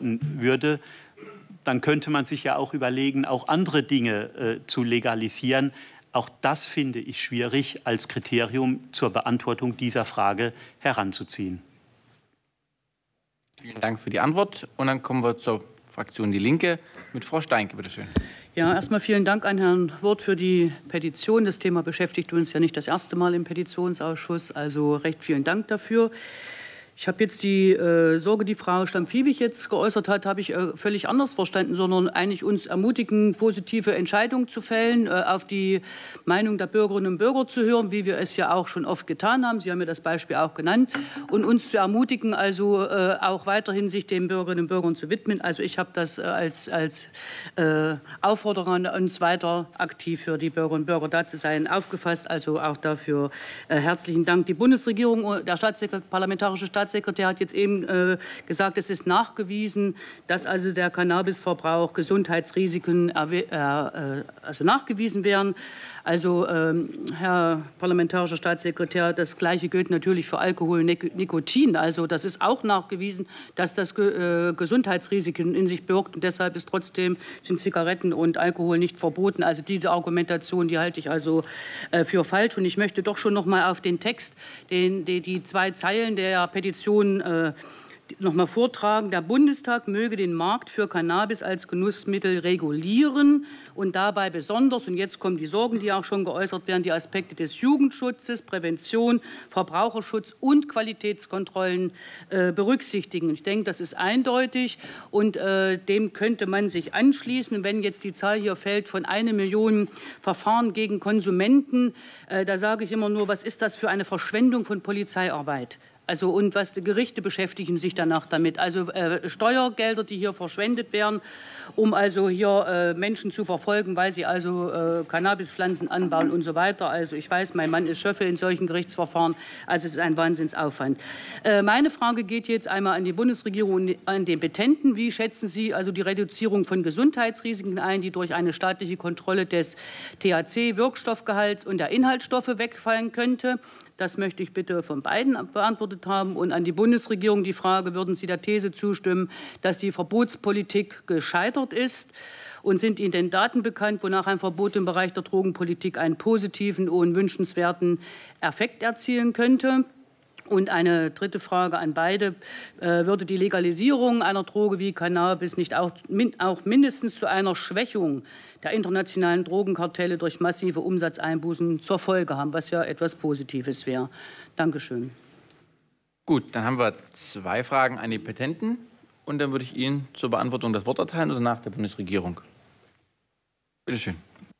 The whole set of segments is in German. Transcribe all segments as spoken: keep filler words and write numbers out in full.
würde, dann könnte man sich ja auch überlegen, auch andere Dinge äh, zu legalisieren. Auch das finde ich schwierig als Kriterium zur Beantwortung dieser Frage heranzuziehen. Vielen Dank für die Antwort. Und dann kommen wir zur Fraktion Die Linke mit Frau Steinke, bitte schön. Ja, erstmal vielen Dank an Herrn Wirth für die Petition. Das Thema beschäftigt uns ja nicht das erste Mal im Petitionsausschuss, also recht vielen Dank dafür. Ich habe jetzt die äh, Sorge, die Frau Stamm-Fiebig jetzt geäußert hat, habe ich äh, völlig anders verstanden, sondern eigentlich uns ermutigen, positive Entscheidungen zu fällen, äh, auf die Meinung der Bürgerinnen und Bürger zu hören, wie wir es ja auch schon oft getan haben. Sie haben ja das Beispiel auch genannt, und uns zu ermutigen, also äh, auch weiterhin sich den Bürgerinnen und Bürgern zu widmen. Also ich habe das äh, als, als äh, Aufforderung an uns weiter aktiv für die Bürgerinnen und Bürger da zu sein aufgefasst. Also auch dafür äh, herzlichen Dank. Die Bundesregierung, der Staatssekretär, parlamentarische Staatssekretär, Der Staatssekretär hat jetzt eben äh, gesagt, es ist nachgewiesen, dass also der Cannabisverbrauch Gesundheitsrisiken äh, äh, also nachgewiesen werden. Also, ähm, Herr parlamentarischer Staatssekretär, das Gleiche gilt natürlich für Alkohol und Nikotin. Also, das ist auch nachgewiesen, dass das äh, Gesundheitsrisiken in sich birgt. Und deshalb ist trotzdem sind Zigaretten und Alkohol nicht verboten. Also, diese Argumentation, die halte ich also äh, für falsch. Und ich möchte doch schon noch mal auf den Text, den, die, die zwei Zeilen der Petition äh, noch mal vortragen. Der Bundestag möge den Markt für Cannabis als Genussmittel regulieren und dabei besonders, und jetzt kommen die Sorgen, die auch schon geäußert werden, die Aspekte des Jugendschutzes, Prävention, Verbraucherschutz und Qualitätskontrollen äh, berücksichtigen. Ich denke, das ist eindeutig, und äh, dem könnte man sich anschließen. Und wenn jetzt die Zahl hier fällt von einer Million Verfahren gegen Konsumenten, äh, da sage ich immer nur, was ist das für eine Verschwendung von Polizeiarbeit? Also, und was die Gerichte beschäftigen sich danach damit. Also äh, Steuergelder, die hier verschwendet werden, um also hier äh, Menschen zu verfolgen, weil sie also äh, Cannabispflanzen anbauen und so weiter. Also ich weiß, mein Mann ist Schöffe in solchen Gerichtsverfahren. Also es ist ein Wahnsinnsaufwand. Äh, meine Frage geht jetzt einmal an die Bundesregierung und an den Petenten. Wie schätzen Sie also die Reduzierung von Gesundheitsrisiken ein, die durch eine staatliche Kontrolle des T H C-Wirkstoffgehalts und der Inhaltsstoffe wegfallen könnte? Das möchte ich bitte von beiden beantwortet haben. Und an die Bundesregierung die Frage, würden Sie der These zustimmen, dass die Verbotspolitik gescheitert ist? Und sind Ihnen denn Daten bekannt, wonach ein Verbot im Bereich der Drogenpolitik einen positiven und wünschenswerten Effekt erzielen könnte? Und eine dritte Frage an beide. Äh, würde die Legalisierung einer Droge wie Cannabis nicht auch, min, auch mindestens zu einer Schwächung der internationalen Drogenkartelle durch massive Umsatzeinbußen zur Folge haben, was ja etwas Positives wäre? Dankeschön. Gut, dann haben wir zwei Fragen an die Petenten. Und dann würde ich Ihnen zur Beantwortung das Wort erteilen oder nach der Bundesregierung. Bitte schön.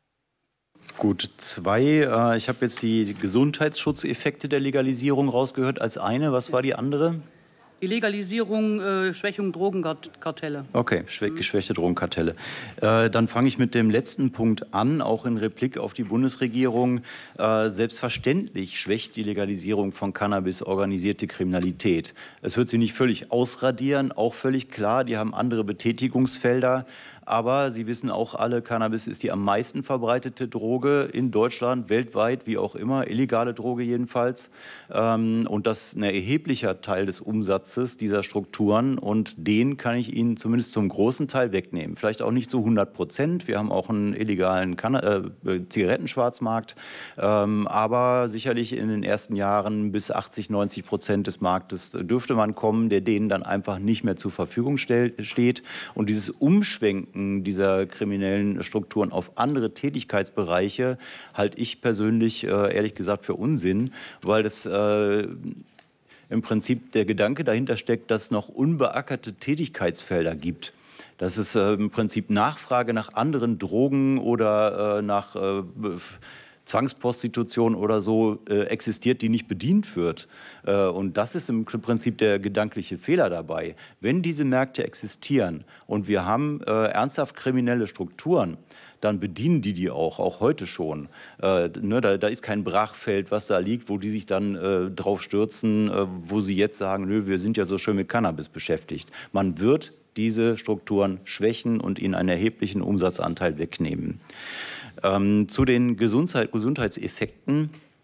Gut, zwei. Ich habe jetzt die Gesundheitsschutzeffekte der Legalisierung rausgehört als eine. Was war die andere? Die Legalisierung, äh, Schwächung Drogenkartelle. Okay, geschwächte Drogenkartelle. Äh, dann fange ich mit dem letzten Punkt an, auch in Replik auf die Bundesregierung. Äh, selbstverständlich schwächt die Legalisierung von Cannabis organisierte Kriminalität. Es wird sie nicht völlig ausradieren, auch völlig klar. Die haben andere Betätigungsfelder. Aber Sie wissen auch alle, Cannabis ist die am meisten verbreitete Droge in Deutschland, weltweit, wie auch immer, illegale Droge jedenfalls. Und das ist ein erheblicher Teil des Umsatzes dieser Strukturen. Und den kann ich Ihnen zumindest zum großen Teil wegnehmen. Vielleicht auch nicht zu hundert Prozent. Wir haben auch einen illegalen Canna- äh, Zigarettenschwarzmarkt. Aber sicherlich in den ersten Jahren bis achtzig, neunzig Prozent des Marktes dürfte man kommen, der denen dann einfach nicht mehr zur Verfügung steht. Und dieses Umschwenken dieser kriminellen Strukturen auf andere Tätigkeitsbereiche halte ich persönlich äh, ehrlich gesagt für Unsinn, weil das äh, im Prinzip der Gedanke dahinter steckt, dass es noch unbeackerte Tätigkeitsfelder gibt. Dass es äh, im Prinzip Nachfrage nach anderen Drogen oder äh, nach äh, Zwangsprostitution oder so äh, existiert, die nicht bedient wird. Äh, und das ist im Prinzip der gedankliche Fehler dabei. Wenn diese Märkte existieren und wir haben äh, ernsthaft kriminelle Strukturen, dann bedienen die die auch, auch heute schon. Äh, ne, da, da ist kein Brachfeld, was da liegt, wo die sich dann äh, drauf stürzen, äh, wo sie jetzt sagen, nö, wir sind ja so schön mit Cannabis beschäftigt. Man wird diese Strukturen schwächen und ihnen einen erheblichen Umsatzanteil wegnehmen. Ähm, zu den Gesundheit, Gesundheitseffekten.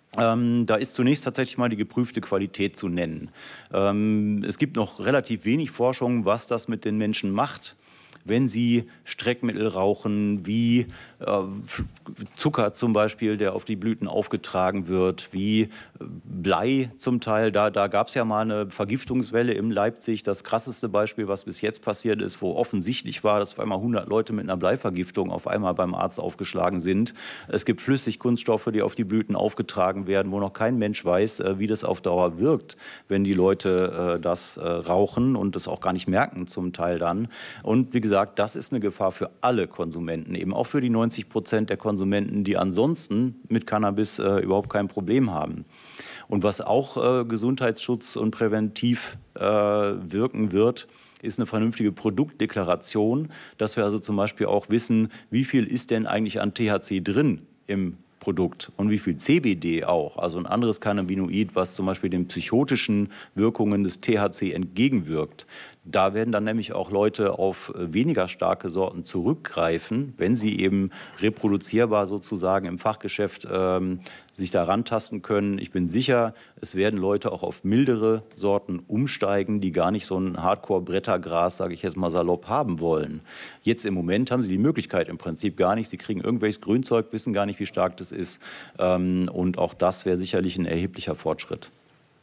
Ähm, da ist zunächst tatsächlich mal die geprüfte Qualität zu nennen. Ähm, es gibt noch relativ wenig Forschung, was das mit den Menschen macht, wenn sie Streckmittel rauchen, wie äh, Zucker zum Beispiel, der auf die Blüten aufgetragen wird, wie Blei zum Teil. Da, da gab es ja mal eine Vergiftungswelle in Leipzig. Das krasseste Beispiel, was bis jetzt passiert ist, wo offensichtlich war, dass auf einmal hundert Leute mit einer Bleivergiftung auf einmal beim Arzt aufgeschlagen sind. Es gibt Flüssigkunststoffe, die auf die Blüten aufgetragen werden, wo noch kein Mensch weiß, wie das auf Dauer wirkt, wenn die Leute äh, das äh, rauchen und das auch gar nicht merken zum Teil dann. Und wie gesagt, gesagt, das ist eine Gefahr für alle Konsumenten, eben auch für die neunzig Prozent der Konsumenten, die ansonsten mit Cannabis äh, überhaupt kein Problem haben. Und was auch äh, Gesundheitsschutz und präventiv äh, wirken wird, ist eine vernünftige Produktdeklaration, dass wir also zum Beispiel auch wissen, wie viel ist denn eigentlich an T H C drin im Produkt und wie viel C B D auch, also ein anderes Cannabinoid, was zum Beispiel den psychotischen Wirkungen des T H C entgegenwirkt. Da werden dann nämlich auch Leute auf weniger starke Sorten zurückgreifen, wenn sie eben reproduzierbar sozusagen im Fachgeschäft ähm, sich da rantasten können. Ich bin sicher, es werden Leute auch auf mildere Sorten umsteigen, die gar nicht so ein Hardcore-Brettergras, sage ich jetzt mal salopp, haben wollen. Jetzt im Moment haben sie die Möglichkeit im Prinzip gar nicht. Sie kriegen irgendwelches Grünzeug, wissen gar nicht, wie stark das ist. Ähm, und auch das wäre sicherlich ein erheblicher Fortschritt.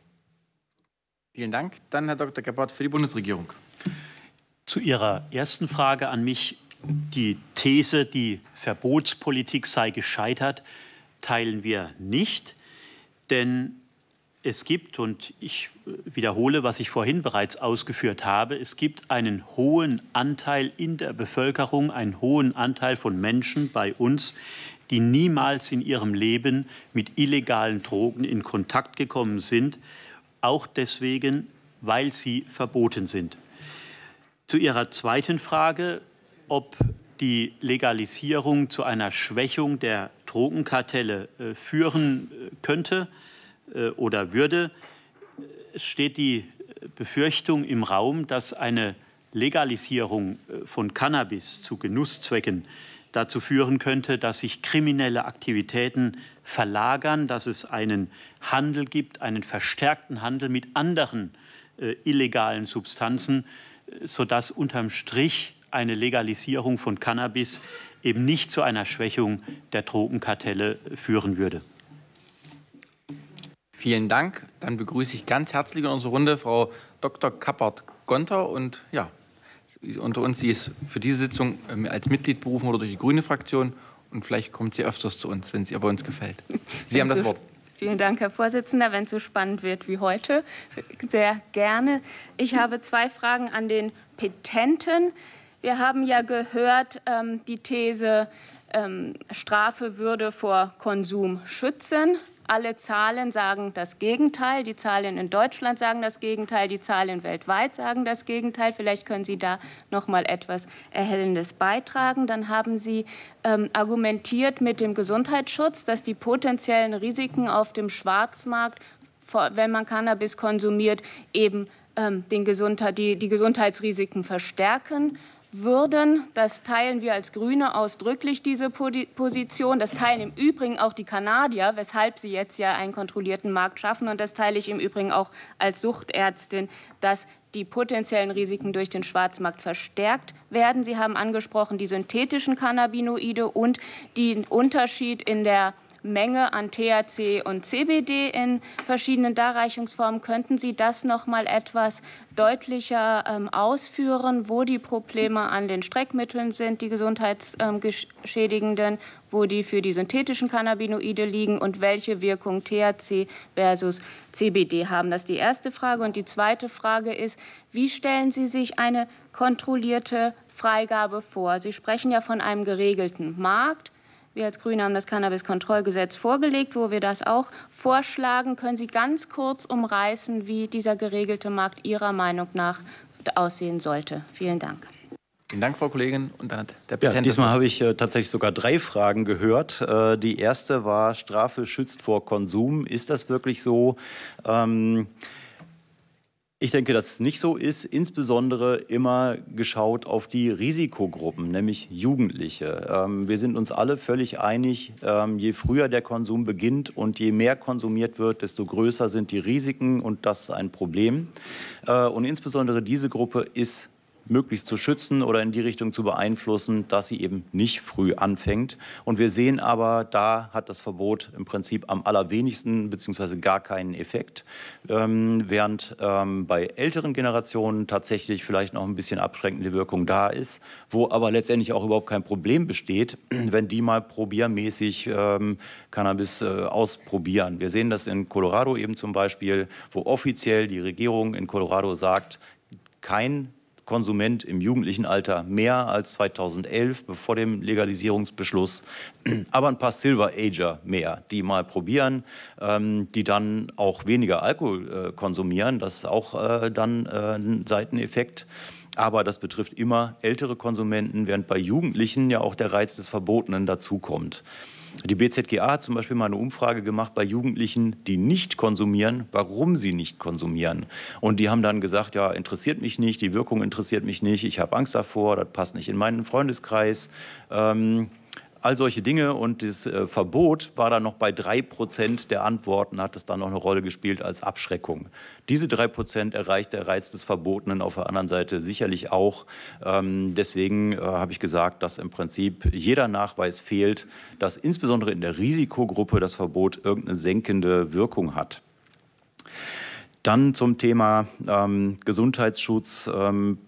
Vielen Dank. Dann Herr Doktor Gebhardt für die Bundesregierung. Zu Ihrer ersten Frage an mich. Die These, die Verbotspolitik sei gescheitert, teilen wir nicht. Denn es gibt, und ich wiederhole, was ich vorhin bereits ausgeführt habe, es gibt einen hohen Anteil in der Bevölkerung, einen hohen Anteil von Menschen bei uns, die niemals in ihrem Leben mit illegalen Drogen in Kontakt gekommen sind, auch deswegen, weil sie verboten sind. Zu Ihrer zweiten Frage, ob die Legalisierung zu einer Schwächung der Drogenkartelle äh, führen könnte äh, oder würde. Es steht die Befürchtung im Raum, dass eine Legalisierung von Cannabis zu Genusszwecken dazu führen könnte, dass sich kriminelle Aktivitäten verlagern, dass es einen Handel gibt, einen verstärkten Handel mit anderen äh, illegalen Substanzen, sodass unterm Strich eine Legalisierung von Cannabis eben nicht zu einer Schwächung der Drogenkartelle führen würde. Vielen Dank. Dann begrüße ich ganz herzlich in unserer Runde Frau Doktor Kappert-Gonter. Und ja, unter uns, sie ist für diese Sitzung als Mitglied berufen oder durch die Grüne Fraktion. Und vielleicht kommt sie öfters zu uns, wenn es ihr bei uns gefällt. Sie haben das Wort. Vielen Dank, Herr Vorsitzender. Wenn es so spannend wird wie heute, sehr gerne. Ich habe zwei Fragen an den Petenten. Wir haben ja gehört, ähm, die These, ähm, Strafe würde vor Konsum schützen. Alle Zahlen sagen das Gegenteil. Die Zahlen in Deutschland sagen das Gegenteil. Die Zahlen weltweit sagen das Gegenteil. Vielleicht können Sie da noch mal etwas Erhellendes beitragen. Dann haben Sie ähm, argumentiert mit dem Gesundheitsschutz, dass die potenziellen Risiken auf dem Schwarzmarkt, wenn man Cannabis konsumiert, eben ähm, den Gesundheit, die, die Gesundheitsrisiken verstärken würden. Das teilen wir als Grüne ausdrücklich, diese Position. Das teilen im Übrigen auch die Kanadier, weshalb sie jetzt ja einen kontrollierten Markt schaffen. Und das teile ich im Übrigen auch als Suchtärztin, dass die potenziellen Risiken durch den Schwarzmarkt verstärkt werden. Sie haben angesprochen die synthetischen Cannabinoide und den Unterschied in der Menge an T H C und C B D in verschiedenen Darreichungsformen. Könnten Sie das noch mal etwas deutlicher ähm, ausführen, wo die Probleme an den Streckmitteln sind, die gesundheitsschädigenden, wo die für die synthetischen Cannabinoide liegen und welche Wirkung T H C versus C B D haben? Das ist die erste Frage. Und die zweite Frage ist, wie stellen Sie sich eine kontrollierte Freigabe vor? Sie sprechen ja von einem geregelten Markt. Wir als Grüne haben das Cannabis-Kontrollgesetz vorgelegt, wo wir das auch vorschlagen. Können Sie ganz kurz umreißen, wie dieser geregelte Markt Ihrer Meinung nach aussehen sollte? Vielen Dank. Vielen Dank, Frau Kollegin. Und dann hat der ja, diesmal habe ich äh, tatsächlich sogar drei Fragen gehört. Äh, die erste war, Strafe schützt vor Konsum. Ist das wirklich so? Ähm Ich denke, dass es nicht so ist, insbesondere immer geschaut auf die Risikogruppen, nämlich Jugendliche. Ähm, wir sind uns alle völlig einig, ähm, je früher der Konsum beginnt und je mehr konsumiert wird, desto größer sind die Risiken und das ist ein Problem. Äh, und insbesondere diese Gruppe ist möglichst zu schützen oder in die Richtung zu beeinflussen, dass sie eben nicht früh anfängt. Und wir sehen aber, da hat das Verbot im Prinzip am allerwenigsten bzw. gar keinen Effekt, ähm, während ähm, bei älteren Generationen tatsächlich vielleicht noch ein bisschen abschreckende Wirkung da ist, wo aber letztendlich auch überhaupt kein Problem besteht, wenn die mal probiermäßig ähm, Cannabis äh, ausprobieren. Wir sehen das in Colorado eben zum Beispiel, wo offiziell die Regierung in Colorado sagt, kein Konsument im jugendlichen Alter mehr als zweitausendelf, bevor dem Legalisierungsbeschluss, aber ein paar Silver-Ager mehr, die mal probieren, ähm, die dann auch weniger Alkohol äh, konsumieren. Das ist auch äh, dann äh, ein Seiteneffekt. Aber das betrifft immer ältere Konsumenten, während bei Jugendlichen ja auch der Reiz des Verbotenen dazukommt. Die B Z G A hat zum Beispiel mal eine Umfrage gemacht bei Jugendlichen, die nicht konsumieren, warum sie nicht konsumieren. Und die haben dann gesagt, ja, interessiert mich nicht, die Wirkung interessiert mich nicht, ich habe Angst davor, das passt nicht in meinen Freundeskreis. Ähm, all solche Dinge. Und das äh, Verbot war dann noch bei drei Prozent der Antworten, hat es dann noch eine Rolle gespielt als Abschreckung. Diese drei Prozent erreicht der Reiz des Verbotenen auf der anderen Seite sicherlich auch. Ähm, deswegen äh, habe ich gesagt, dass im Prinzip jeder Nachweis fehlt, dass insbesondere in der Risikogruppe das Verbot irgendeine senkende Wirkung hat. Dann zum Thema ähm, Gesundheitsschutz, ähm,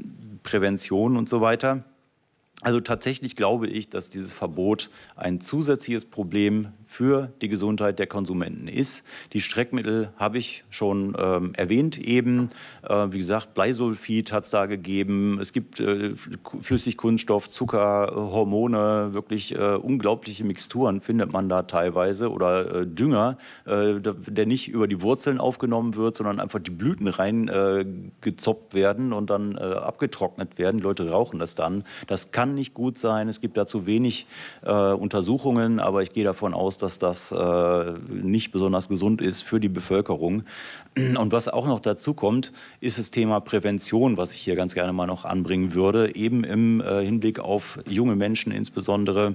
Prävention und so weiter. Also tatsächlich glaube ich, dass dieses Verbot ein zusätzliches Problem für die Gesundheit der Konsumenten ist. Die Streckmittel habe ich schon ähm, erwähnt eben. Äh, wie gesagt, Bleisulfid hat es da gegeben. Es gibt äh, Flüssigkunststoff, Zucker, Hormone, wirklich äh, unglaubliche Mixturen findet man da teilweise oder äh, Dünger, äh, der nicht über die Wurzeln aufgenommen wird, sondern einfach die Blüten rein äh, gezoppt werden und dann äh, abgetrocknet werden. Die Leute rauchen das dann. Das kann nicht gut sein. Es gibt dazu wenig äh, Untersuchungen, aber ich gehe davon aus, dass das äh, nicht besonders gesund ist für die Bevölkerung. Und was auch noch dazu kommt, ist das Thema Prävention, was ich hier ganz gerne mal noch anbringen würde, eben im äh, Hinblick auf junge Menschen insbesondere.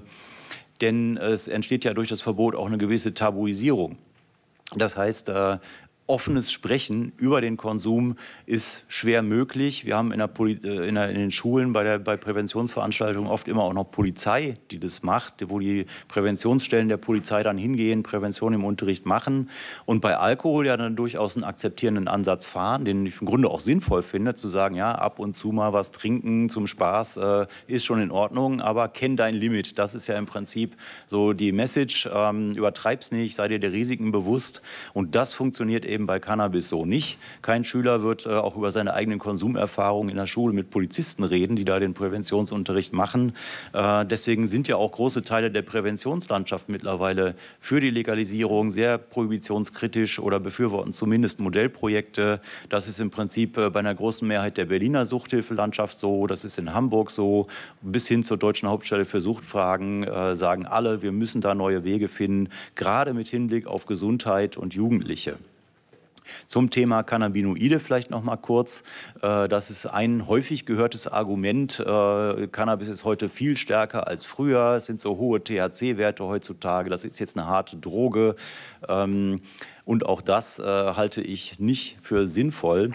Denn es entsteht ja durch das Verbot auch eine gewisse Tabuisierung. Das heißt, äh, offenes Sprechen über den Konsum ist schwer möglich. Wir haben in, der Poli in, der, in den Schulen bei, der, bei Präventionsveranstaltungen oft immer auch noch Polizei, die das macht, wo die Präventionsstellen der Polizei dann hingehen, Prävention im Unterricht machen und bei Alkohol ja dann durchaus einen akzeptierenden Ansatz fahren, den ich im Grunde auch sinnvoll finde, zu sagen, ja, ab und zu mal was trinken zum Spaß äh, ist schon in Ordnung, aber kenn dein Limit. Das ist ja im Prinzip so die Message, ähm, übertreib's nicht, sei dir der Risiken bewusst und das funktioniert eben bei Cannabis so nicht. Kein Schüler wird äh, auch über seine eigenen Konsumerfahrungen in der Schule mit Polizisten reden, die da den Präventionsunterricht machen. Äh, deswegen sind ja auch große Teile der Präventionslandschaft mittlerweile für die Legalisierung sehr prohibitionskritisch oder befürworten zumindest Modellprojekte. Das ist im Prinzip äh, bei einer großen Mehrheit der Berliner Suchthilfelandschaft so, das ist in Hamburg so, bis hin zur Deutschen Hauptstelle für Suchtfragen äh, sagen alle, wir müssen da neue Wege finden, gerade mit Hinblick auf Gesundheit und Jugendliche. Zum Thema Cannabinoide vielleicht noch mal kurz. Das ist ein häufig gehörtes Argument. Cannabis ist heute viel stärker als früher. Es sind so hohe T H C-Werte heutzutage. Das ist jetzt eine harte Droge. Und auch das halte ich nicht für sinnvoll.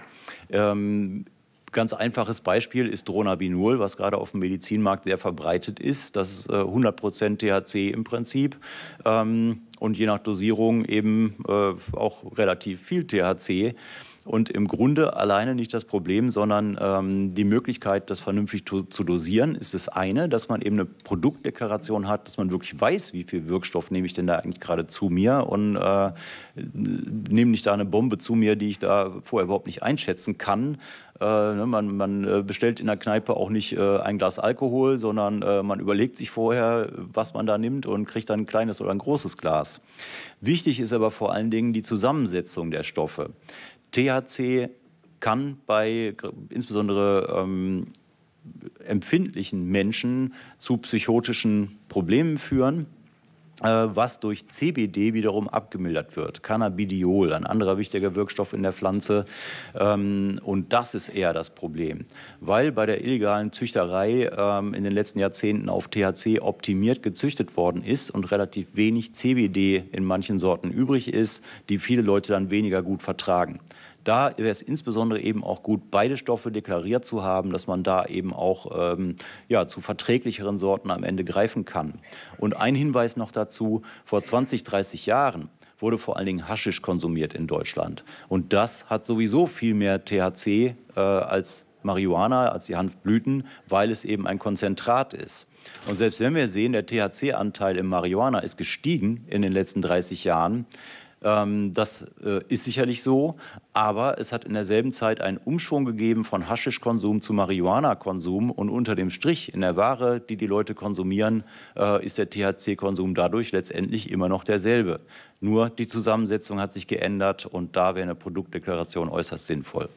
Ganz einfaches Beispiel ist Dronabinol, was gerade auf dem Medizinmarkt sehr verbreitet ist. Das ist hundert Prozent T H C im Prinzip und je nach Dosierung eben auch relativ viel T H C. Und im Grunde alleine nicht das Problem, sondern ähm, die Möglichkeit, das vernünftig zu, zu dosieren, ist das eine, dass man eben eine Produktdeklaration hat, dass man wirklich weiß, wie viel Wirkstoff nehme ich denn da eigentlich gerade zu mir und äh, nehme nicht da eine Bombe zu mir, die ich da vorher überhaupt nicht einschätzen kann. Äh, ne, man, man bestellt in der Kneipe auch nicht äh, ein Glas Alkohol, sondern äh, man überlegt sich vorher, was man da nimmt und kriegt dann ein kleines oder ein großes Glas. Wichtig ist aber vor allen Dingen die Zusammensetzung der Stoffe. T H C kann bei insbesondere ähm, empfindlichen Menschen zu psychotischen Problemen führen. was durch C B D wiederum abgemildert wird. Cannabidiol, ein anderer wichtiger Wirkstoff in der Pflanze. Und das ist eher das Problem, weil bei der illegalen Züchterei in den letzten Jahrzehnten auf T H C optimiert gezüchtet worden ist und relativ wenig C B D in manchen Sorten übrig ist, die viele Leute dann weniger gut vertragen. Da wäre es insbesondere eben auch gut, beide Stoffe deklariert zu haben, dass man da eben auch ähm, ja, zu verträglicheren Sorten am Ende greifen kann. Und ein Hinweis noch dazu, vor zwanzig, dreißig Jahren wurde vor allen Dingen Haschisch konsumiert in Deutschland. Und das hat sowieso viel mehr T H C äh, als Marihuana, als die Hanfblüten, weil es eben ein Konzentrat ist. Und selbst wenn wir sehen, der T H C-Anteil im Marihuana ist gestiegen in den letzten dreißig Jahren, das ist sicherlich so, aber es hat in derselben Zeit einen Umschwung gegeben von Haschischkonsum zu Marihuana-Konsum und unter dem Strich in der Ware, die die Leute konsumieren, ist der T H C-Konsum dadurch letztendlich immer noch derselbe. Nur die Zusammensetzung hat sich geändert und da wäre eine Produktdeklaration äußerst sinnvoll.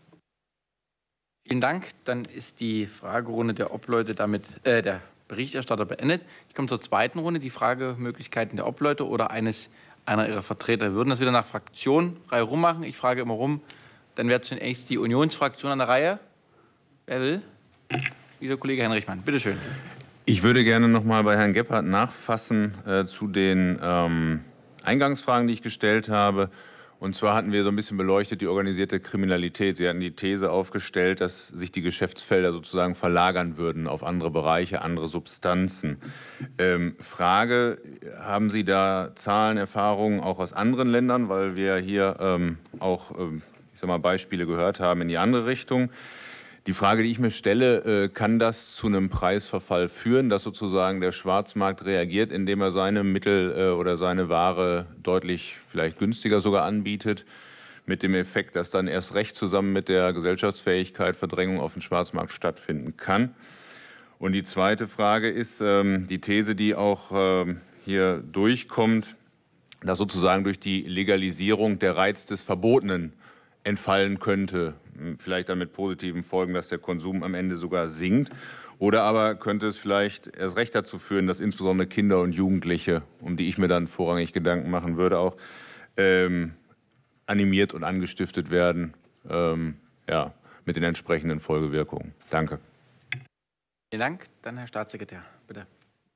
Vielen Dank. Dann ist die Fragerunde der Obleute damit, äh, der Berichterstatter beendet. Ich komme zur zweiten Runde, die Fragemöglichkeiten der Obleute oder eines einer ihrer Vertreter. Wir würden das wieder nach Fraktion Reihe rum machen. Ich frage immer rum. Dann wäre zunächst die Unionsfraktion an der Reihe. Wer will? Wieder Kollege Henrichmann. Bitte schön. Ich würde gerne noch mal bei Herrn Gebhardt nachfassen äh, zu den ähm, Eingangsfragen, die ich gestellt habe. Und zwar hatten wir so ein bisschen beleuchtet die organisierte Kriminalität. Sie hatten die These aufgestellt, dass sich die Geschäftsfelder sozusagen verlagern würden auf andere Bereiche, andere Substanzen. Ähm, Frage, haben Sie da Zahlen, Erfahrungen auch aus anderen Ländern, weil wir hier ähm, auch ähm, ich sag mal, Beispiele gehört haben in die andere Richtung. Die Frage, die ich mir stelle, kann das zu einem Preisverfall führen, dass sozusagen der Schwarzmarkt reagiert, indem er seine Mittel oder seine Ware deutlich vielleicht günstiger sogar anbietet, mit dem Effekt, dass dann erst recht zusammen mit der Gesellschaftsfähigkeit Verdrängung auf dem Schwarzmarkt stattfinden kann? Und die zweite Frage ist die These, die auch hier durchkommt, dass sozusagen durch die Legalisierung der Reiz des Verbotenen entfallen könnte, vielleicht dann mit positiven Folgen, dass der Konsum am Ende sogar sinkt. Oder aber könnte es vielleicht erst recht dazu führen, dass insbesondere Kinder und Jugendliche, um die ich mir dann vorrangig Gedanken machen würde, auch ähm, animiert und angestiftet werden, ähm, ja, mit den entsprechenden Folgewirkungen. Danke. Vielen Dank. Dann Herr Staatssekretär, bitte.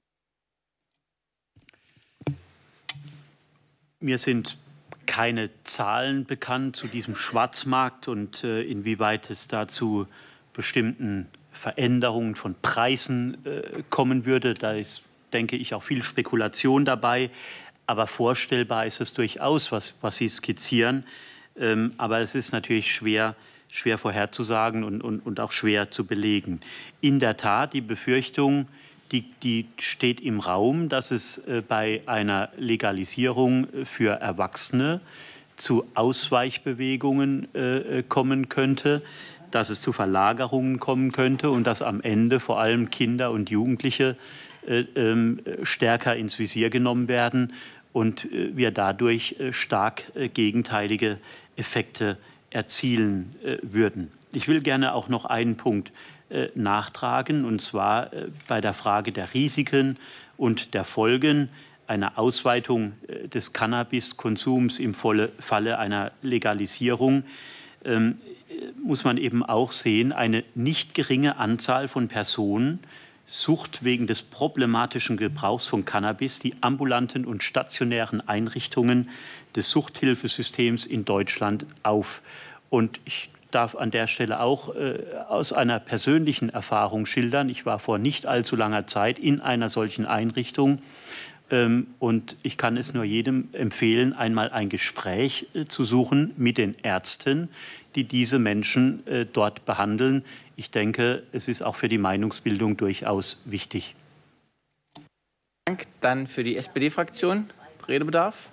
Mir sind keine Zahlen bekannt zu diesem Schwarzmarkt und äh, inwieweit es dazu bestimmten Veränderungen von Preisen äh, kommen würde. Da ist, denke ich, auch viel Spekulation dabei. Aber vorstellbar ist es durchaus, was, was Sie skizzieren. Ähm, aber es ist natürlich schwer, schwer vorherzusagen und, und, und auch schwer zu belegen. In der Tat, die Befürchtung, Die, die steht im Raum, dass es äh, bei einer Legalisierung für Erwachsene zu Ausweichbewegungen äh, kommen könnte, dass es zu Verlagerungen kommen könnte und dass am Ende vor allem Kinder und Jugendliche äh, äh, stärker ins Visier genommen werden und äh, wir dadurch äh, stark äh, gegenteilige Effekte erzielen äh, würden. Ich will gerne auch noch einen Punkt Äh, nachtragen, und zwar äh, bei der Frage der Risiken und der Folgen einer Ausweitung äh, des Cannabiskonsums im Volle, Falle einer Legalisierung ähm, muss man eben auch sehen, eine nicht geringe Anzahl von Personen sucht wegen des problematischen Gebrauchs von Cannabis die ambulanten und stationären Einrichtungen des Suchthilfesystems in Deutschland auf. Und ich darf an der Stelle auch äh, aus einer persönlichen Erfahrung schildern. Ich war vor nicht allzu langer Zeit in einer solchen Einrichtung ähm, und ich kann es nur jedem empfehlen, einmal ein Gespräch äh, zu suchen mit den Ärzten, die diese Menschen äh, dort behandeln. Ich denke, es ist auch für die Meinungsbildung durchaus wichtig. Dank. Dann für die S P D-Fraktion Redebedarf.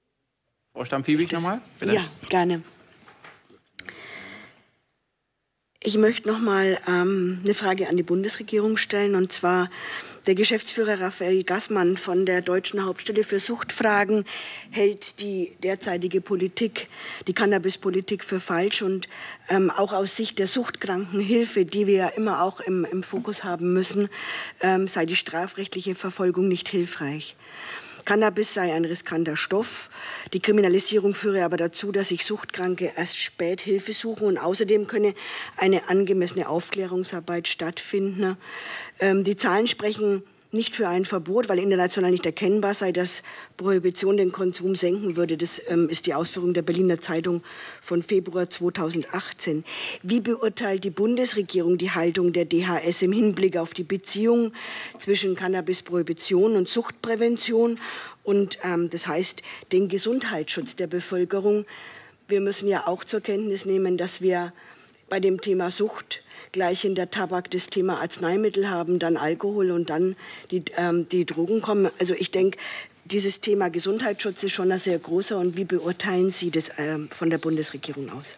Frau Stamm-Fiebig nochmal, bitte. Ja, gerne. Ich möchte noch mal ähm, eine Frage an die Bundesregierung stellen, und zwar der Geschäftsführer Raphael Gassmann von der Deutschen Hauptstelle für Suchtfragen hält die derzeitige Politik, die Cannabispolitik, für falsch, und ähm, auch aus Sicht der Suchtkrankenhilfe, die wir ja immer auch im, im Fokus haben müssen, ähm, sei die strafrechtliche Verfolgung nicht hilfreich. Cannabis sei ein riskanter Stoff. Die Kriminalisierung führe aber dazu, dass sich Suchtkranke erst spät Hilfe suchen, und außerdem könne eine angemessene Aufklärungsarbeit stattfinden. Ähm, die Zahlen sprechen nicht für ein Verbot, weil international nicht erkennbar sei, dass Prohibition den Konsum senken würde. Das ähm, ist die Ausführung der Berliner Zeitung von Februar zweitausendachtzehn. Wie beurteilt die Bundesregierung die Haltung der D H S im Hinblick auf die Beziehung zwischen Cannabisprohibition und Suchtprävention und ähm, das heißt den Gesundheitsschutz der Bevölkerung? Wir müssen ja auch zur Kenntnis nehmen, dass wir bei dem Thema Sucht gleich in der Tabak das Thema Arzneimittel haben, dann Alkohol und dann die, ähm, die Drogen kommen. Also ich denke, dieses Thema Gesundheitsschutz ist schon ein sehr großer. Und wie beurteilen Sie das ähm, von der Bundesregierung aus?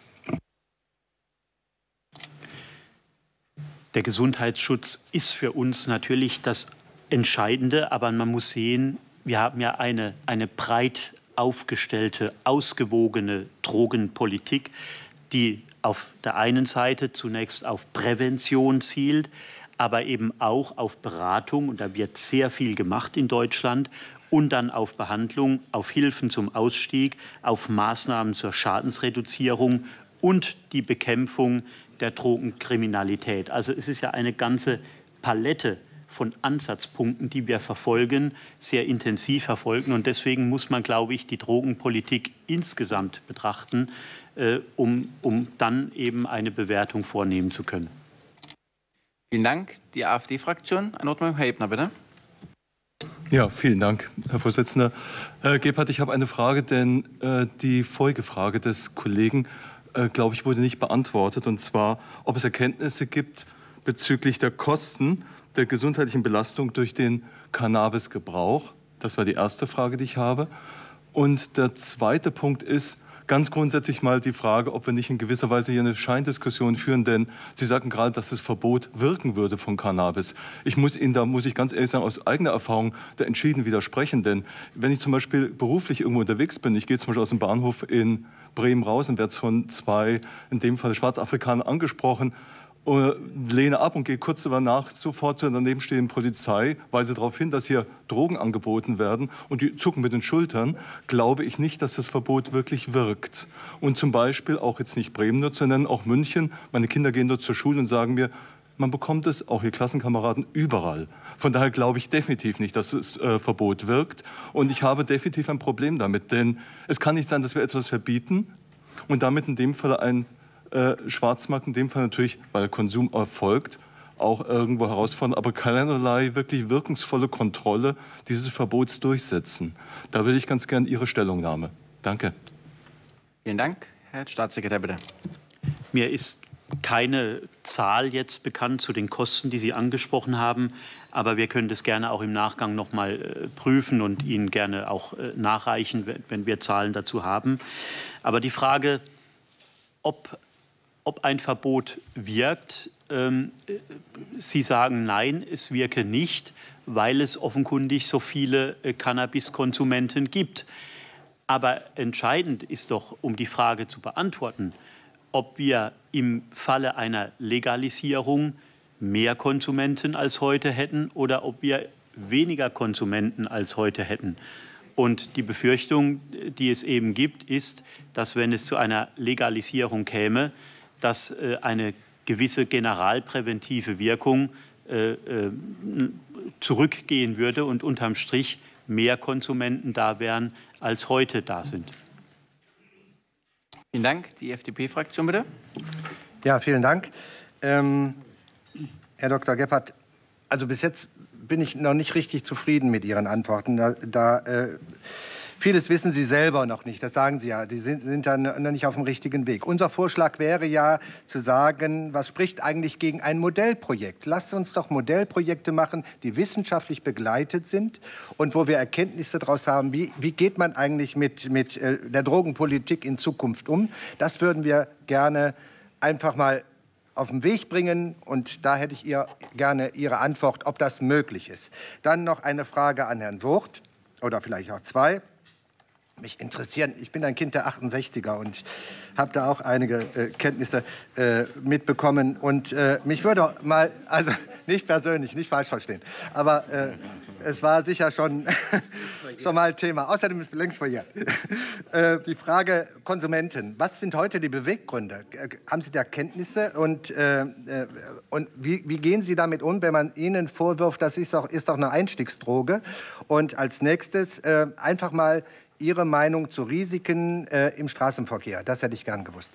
Der Gesundheitsschutz ist für uns natürlich das Entscheidende, aber man muss sehen, wir haben ja eine, eine breit aufgestellte, ausgewogene Drogenpolitik, die auf der einen Seite zunächst auf Prävention zielt, aber eben auch auf Beratung, und da wird sehr viel gemacht in Deutschland, und dann auf Behandlung, auf Hilfen zum Ausstieg, auf Maßnahmen zur Schadensreduzierung und die Bekämpfung der Drogenkriminalität. Also es ist ja eine ganze Palette von Ansatzpunkten, die wir verfolgen, sehr intensiv verfolgen. Und deswegen muss man, glaube ich, die Drogenpolitik insgesamt betrachten, äh, um, um dann eben eine Bewertung vornehmen zu können. Vielen Dank. Die AfD-Fraktion. Anordnung, Herr Ebner, bitte. Ja, vielen Dank, Herr Vorsitzender. Herr Gebhardt, ich habe eine Frage, denn äh, die Folgefrage des Kollegen, äh, glaube ich, wurde nicht beantwortet. Und zwar, ob es Erkenntnisse gibt bezüglich der Kosten der gesundheitlichen Belastung durch den Cannabisgebrauch. Das war die erste Frage, die ich habe. Und der zweite Punkt ist ganz grundsätzlich mal die Frage, ob wir nicht in gewisser Weise hier eine Scheindiskussion führen, denn Sie sagten gerade, dass das Verbot wirken würde von Cannabis. Ich muss Ihnen, da muss ich ganz ehrlich sagen, aus eigener Erfahrung da entschieden widersprechen, denn wenn ich zum Beispiel beruflich irgendwo unterwegs bin, ich gehe zum Beispiel aus dem Bahnhof in Bremen raus und werde von zwei, in dem Fall Schwarzafrikanern, angesprochen, lehne ab und gehe kurz danach sofort zur daneben stehenden Polizei, weise darauf hin, dass hier Drogen angeboten werden, und die zucken mit den Schultern, glaube ich nicht, dass das Verbot wirklich wirkt. Und zum Beispiel, auch jetzt nicht Bremen nur zu nennen, auch München, meine Kinder gehen dort zur Schule und sagen mir, man bekommt es, auch ihr Klassenkameraden, überall. Von daher glaube ich definitiv nicht, dass das äh, Verbot wirkt. Und ich habe definitiv ein Problem damit, denn es kann nicht sein, dass wir etwas verbieten und damit in dem Fall ein Äh, Schwarzmarkt, in dem Fall natürlich, weil der Konsum erfolgt, auch irgendwo herausfordern, aber keinerlei wirklich wirkungsvolle Kontrolle dieses Verbots durchsetzen. Da würde ich ganz gern Ihre Stellungnahme. Danke. Vielen Dank. Herr Staatssekretär, bitte. Mir ist keine Zahl jetzt bekannt zu den Kosten, die Sie angesprochen haben, aber wir können das gerne auch im Nachgang noch mal äh, prüfen und Ihnen gerne auch äh, nachreichen, wenn, wenn wir Zahlen dazu haben. Aber die Frage, ob Ob ein Verbot wirkt. Ähm, Sie sagen nein, es wirke nicht, weil es offenkundig so viele äh, Cannabiskonsumenten gibt. Aber entscheidend ist doch, um die Frage zu beantworten, ob wir im Falle einer Legalisierung mehr Konsumenten als heute hätten oder ob wir weniger Konsumenten als heute hätten. Und die Befürchtung, die es eben gibt, ist, dass wenn es zu einer Legalisierung käme, dass äh, eine gewisse generalpräventive Wirkung äh, äh, zurückgehen würde und unterm Strich mehr Konsumenten da wären, als heute da sind. Vielen Dank. Die F D P-Fraktion, bitte. Ja, vielen Dank. Ähm, Herr Doktor Gebhardt, also bis jetzt bin ich noch nicht richtig zufrieden mit Ihren Antworten. Da, da äh, Vieles wissen Sie selber noch nicht, das sagen Sie ja. Die sind, sind dann noch nicht auf dem richtigen Weg. Unser Vorschlag wäre ja zu sagen, was spricht eigentlich gegen ein Modellprojekt? Lasst uns doch Modellprojekte machen, die wissenschaftlich begleitet sind und wo wir Erkenntnisse daraus haben, wie, wie geht man eigentlich mit, mit der Drogenpolitik in Zukunft um. Das würden wir gerne einfach mal auf den Weg bringen. Und da hätte ich ihr gerne Ihre Antwort, ob das möglich ist. Dann noch eine Frage an Herrn Vogt, oder vielleicht auch zwei. Mich interessieren, ich bin ein Kind der achtundsechziger und habe da auch einige äh, Kenntnisse äh, mitbekommen. Und äh, mich würde mal, also nicht persönlich, nicht falsch verstehen, aber äh, es war sicher schon, schon mal Thema. Außerdem ist längst verjährt. äh, die Frage Konsumenten. Was sind heute die Beweggründe? Äh, haben Sie da Kenntnisse? Und, äh, äh, und wie, wie gehen Sie damit um, wenn man Ihnen vorwirft, das ist doch, ist doch eine Einstiegsdroge? Und als nächstes äh, einfach mal Ihre Meinung zu Risiken äh, im Straßenverkehr. Das hätte ich gern gewusst.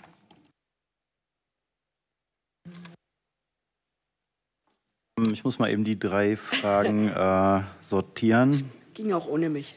Ich muss mal eben die drei Fragen äh, sortieren. Ging auch ohne mich.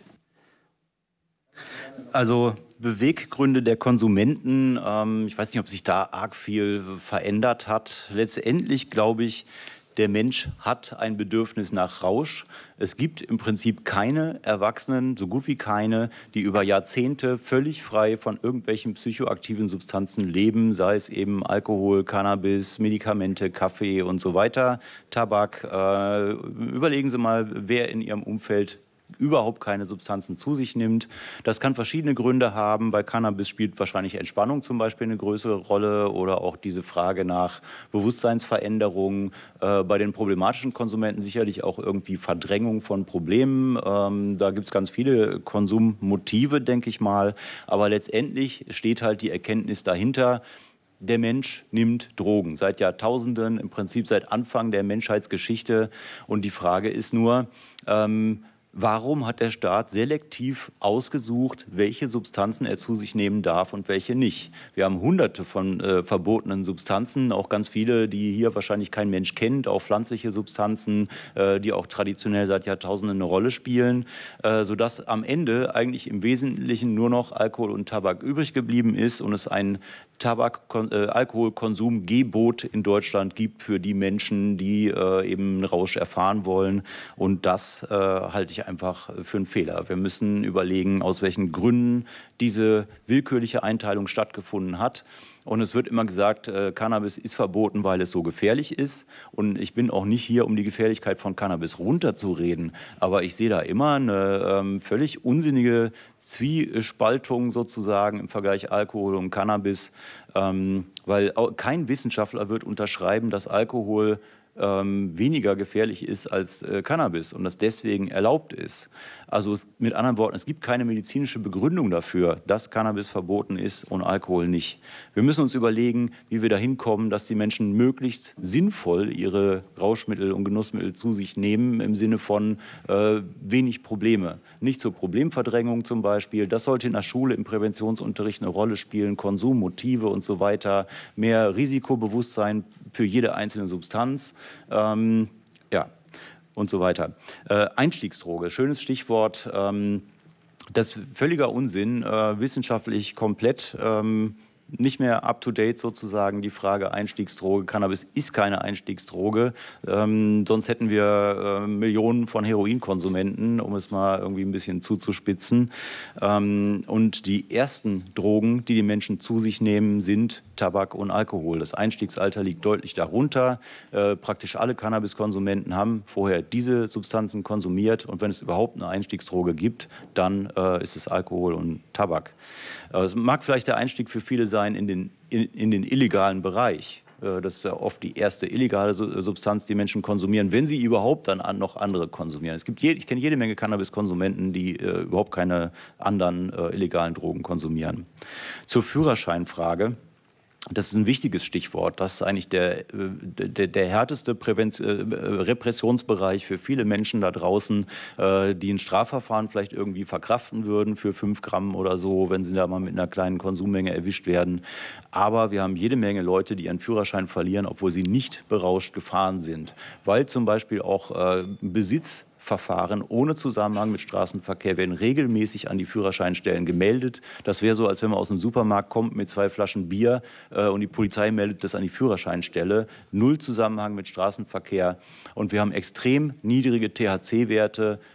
Also Beweggründe der Konsumenten, ähm, ich weiß nicht, ob sich da arg viel verändert hat. Letztendlich glaube ich, der Mensch hat ein Bedürfnis nach Rausch. Es gibt im Prinzip keine Erwachsenen, so gut wie keine, die über Jahrzehnte völlig frei von irgendwelchen psychoaktiven Substanzen leben, sei es eben Alkohol, Cannabis, Medikamente, Kaffee und so weiter, Tabak. Äh, überlegen Sie mal, wer in Ihrem Umfeld überhaupt keine Substanzen zu sich nimmt. Das kann verschiedene Gründe haben. Bei Cannabis spielt wahrscheinlich Entspannung zum Beispiel eine größere Rolle oder auch diese Frage nach Bewusstseinsveränderungen. Äh, bei den problematischen Konsumenten sicherlich auch irgendwie Verdrängung von Problemen. Ähm, da gibt es ganz viele Konsummotive, denke ich mal. Aber letztendlich steht halt die Erkenntnis dahinter, der Mensch nimmt Drogen seit Jahrtausenden, im Prinzip seit Anfang der Menschheitsgeschichte. Und die Frage ist nur, ähm, warum hat der Staat selektiv ausgesucht, welche Substanzen er zu sich nehmen darf und welche nicht? Wir haben hunderte von äh, verbotenen Substanzen, auch ganz viele, die hier wahrscheinlich kein Mensch kennt, auch pflanzliche Substanzen, äh, die auch traditionell seit Jahrtausenden eine Rolle spielen, äh, sodass am Ende eigentlich im Wesentlichen nur noch Alkohol und Tabak übrig geblieben ist und es ein Tabak, äh, Alkoholkonsumgebot in Deutschland gibt für die Menschen, die äh, eben Rausch erfahren wollen. Und das äh, halte ich einfach für einen Fehler. Wir müssen überlegen, aus welchen Gründen diese willkürliche Einteilung stattgefunden hat. Und es wird immer gesagt, äh, Cannabis ist verboten, weil es so gefährlich ist. Und ich bin auch nicht hier, um die Gefährlichkeit von Cannabis runterzureden. Aber ich sehe da immer eine ähm, völlig unsinnige Zwiespaltung sozusagen im Vergleich Alkohol und Cannabis. Ähm, weil kein Wissenschaftler wird unterschreiben, dass Alkohol ähm, weniger gefährlich ist als äh, Cannabis und das deswegen erlaubt ist. Also es, mit anderen Worten, es gibt keine medizinische Begründung dafür, dass Cannabis verboten ist und Alkohol nicht. Wir müssen uns überlegen, wie wir dahin kommen, dass die Menschen möglichst sinnvoll ihre Rauschmittel und Genussmittel zu sich nehmen, im Sinne von äh, wenig Probleme. Nicht zur Problemverdrängung zum Beispiel. Das sollte in der Schule im Präventionsunterricht eine Rolle spielen, Konsum, Motive und so weiter, mehr Risikobewusstsein für jede einzelne Substanz. Ähm, ja. Und so weiter. Äh, Einstiegsdroge, schönes Stichwort. Ähm, das ist völliger Unsinn, äh, wissenschaftlich komplett ähm, nicht mehr up-to-date sozusagen die Frage Einstiegsdroge. Cannabis ist keine Einstiegsdroge, ähm, sonst hätten wir äh, Millionen von Heroinkonsumenten, um es mal irgendwie ein bisschen zuzuspitzen. Ähm, und die ersten Drogen, die die Menschen zu sich nehmen, sind Tabak und Alkohol. Das Einstiegsalter liegt deutlich darunter. Äh, praktisch alle Cannabiskonsumenten haben vorher diese Substanzen konsumiert und wenn es überhaupt eine Einstiegsdroge gibt, dann äh, ist es Alkohol und Tabak. Äh, es mag vielleicht der Einstieg für viele sein in den, in, in den illegalen Bereich. Äh, das ist ja oft die erste illegale Substanz, die Menschen konsumieren, wenn sie überhaupt dann an noch andere konsumieren. Es gibt je, ich kenne jede Menge Cannabiskonsumenten, die äh, überhaupt keine anderen äh, illegalen Drogen konsumieren. Zur Führerscheinfrage. Das ist ein wichtiges Stichwort. Das ist eigentlich der, der, der härteste Prävenz- äh, Repressionsbereich für viele Menschen da draußen, äh, die ein Strafverfahren vielleicht irgendwie verkraften würden für fünf Gramm oder so, wenn sie da mal mit einer kleinen Konsummenge erwischt werden. Aber wir haben jede Menge Leute, die ihren Führerschein verlieren, obwohl sie nicht berauscht gefahren sind, weil zum Beispiel auch äh, Besitz Verfahren ohne Zusammenhang mit Straßenverkehr werden regelmäßig an die Führerscheinstellen gemeldet. Das wäre so, als wenn man aus dem Supermarkt kommt mit zwei Flaschen Bier äh, und die Polizei meldet das an die Führerscheinstelle. Null Zusammenhang mit Straßenverkehr. Und wir haben extrem niedrige T H C-Werte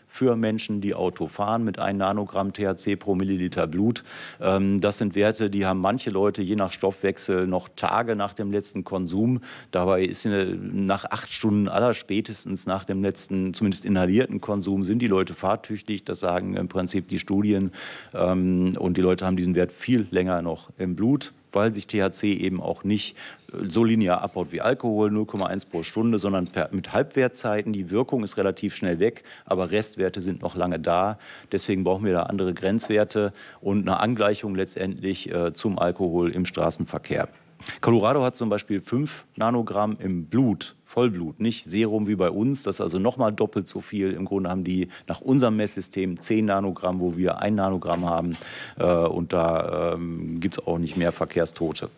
für Menschen, die Auto fahren, mit einem Nanogramm T H C pro Milliliter Blut. Ähm, das sind Werte, die haben manche Leute je nach Stoffwechsel noch Tage nach dem letzten Konsum. Dabei ist nach acht Stunden allerspätestens nach dem letzten, zumindest inhalierten Konsum, sind die Leute fahrtüchtig. Das sagen im Prinzip die Studien. Ähm, und die Leute haben diesen Wert viel länger noch im Blut, weil sich T H C eben auch nicht so linear abbaut wie Alkohol, null Komma eins pro Stunde, sondern mit Halbwertzeiten. Die Wirkung ist relativ schnell weg, aber Restwerte sind noch lange da. Deswegen brauchen wir da andere Grenzwerte und eine Angleichung letztendlich äh, zum Alkohol im Straßenverkehr. Colorado hat zum Beispiel fünf Nanogramm im Blut, Vollblut, nicht Serum wie bei uns. Das ist also nochmal doppelt so viel. Im Grunde haben die nach unserem Messsystem zehn Nanogramm, wo wir ein Nanogramm haben. Äh, und da ähm, gibt es auch nicht mehr Verkehrstote.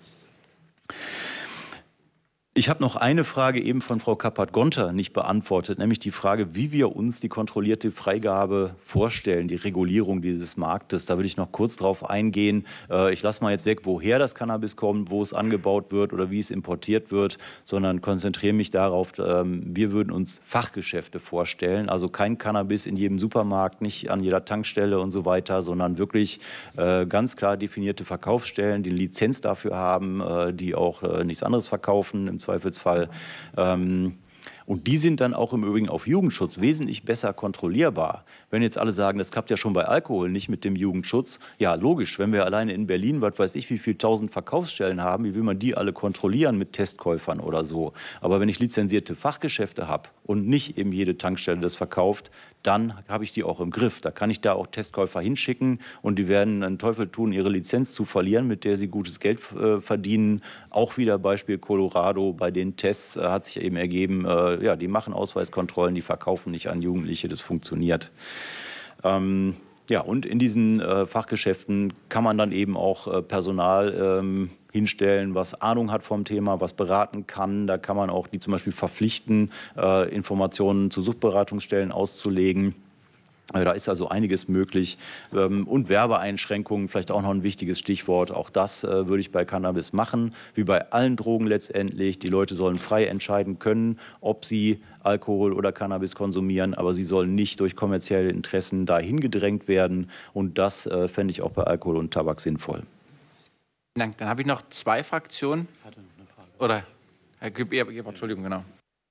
Ich habe noch eine Frage eben von Frau Kappert-Gonter nicht beantwortet, nämlich die Frage, wie wir uns die kontrollierte Freigabe vorstellen, die Regulierung dieses Marktes. Da würde ich noch kurz drauf eingehen. Ich lasse mal jetzt weg, woher das Cannabis kommt, wo es angebaut wird oder wie es importiert wird, sondern konzentriere mich darauf, wir würden uns Fachgeschäfte vorstellen, also kein Cannabis in jedem Supermarkt, nicht an jeder Tankstelle und so weiter, sondern wirklich ganz klar definierte Verkaufsstellen, die eine Lizenz dafür haben, die auch nichts anderes verkaufen, im Zweifelsfall. Ähm, und die sind dann auch im Übrigen auf Jugendschutz wesentlich besser kontrollierbar. Wenn jetzt alle sagen, das klappt ja schon bei Alkohol nicht mit dem Jugendschutz, ja logisch, wenn wir alleine in Berlin, was weiß ich, wie viele tausend Verkaufsstellen haben, wie will man die alle kontrollieren mit Testkäufern oder so. Aber wenn ich lizenzierte Fachgeschäfte habe und nicht eben jede Tankstelle das verkauft, dann habe ich die auch im Griff. Da kann ich da auch Testkäufer hinschicken und die werden einen Teufel tun, ihre Lizenz zu verlieren, mit der sie gutes Geld äh, verdienen. Auch wieder Beispiel Colorado, bei den Tests äh, hat sich eben ergeben, äh, ja, die machen Ausweiskontrollen, die verkaufen nicht an Jugendliche, das funktioniert. Ähm, ja, und in diesen äh, Fachgeschäften kann man dann eben auch äh, Personal ähm, hinstellen, was Ahnung hat vom Thema, was beraten kann. Da kann man auch die zum Beispiel verpflichten, äh, Informationen zu Suchtberatungsstellen auszulegen. Da ist also einiges möglich. Und Werbeeinschränkungen, vielleicht auch noch ein wichtiges Stichwort. Auch das äh, würde ich bei Cannabis machen, wie bei allen Drogen letztendlich. Die Leute sollen frei entscheiden können, ob sie Alkohol oder Cannabis konsumieren, aber sie sollen nicht durch kommerzielle Interessen dahin gedrängt werden. Und das äh, fände ich auch bei Alkohol und Tabak sinnvoll. Vielen Dank. Dann habe ich noch zwei Fraktionen. Oder Herr Gebert, Entschuldigung, genau.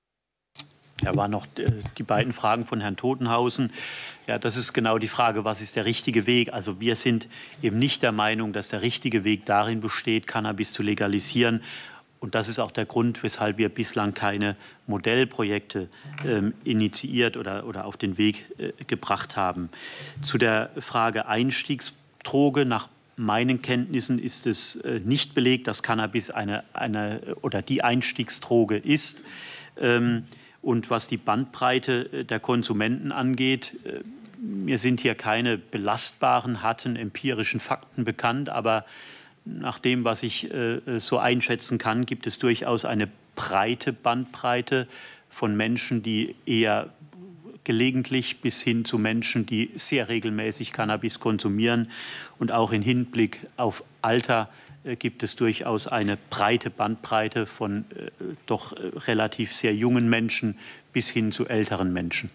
Da waren noch die beiden Fragen von Herrn Totenhausen. Ja, das ist genau die Frage, was ist der richtige Weg? Also wir sind eben nicht der Meinung, dass der richtige Weg darin besteht, Cannabis zu legalisieren. Und das ist auch der Grund, weshalb wir bislang keine Modellprojekte ähm, initiiert oder, oder auf den Weg äh, gebracht haben. Zu der Frage Einstiegsdroge, nach meinen Kenntnissen ist es äh, nicht belegt, dass Cannabis eine, eine oder die Einstiegsdroge ist. Ähm, Und was die Bandbreite der Konsumenten angeht, mir sind hier keine belastbaren, harten empirischen Fakten bekannt, aber nach dem, was ich so einschätzen kann, gibt es durchaus eine breite Bandbreite von Menschen, die eher gelegentlich bis hin zu Menschen, die sehr regelmäßig Cannabis konsumieren. Und auch im Hinblick auf Alter gibt es durchaus eine breite Bandbreite von äh, doch äh, relativ sehr jungen Menschen bis hin zu älteren Menschen.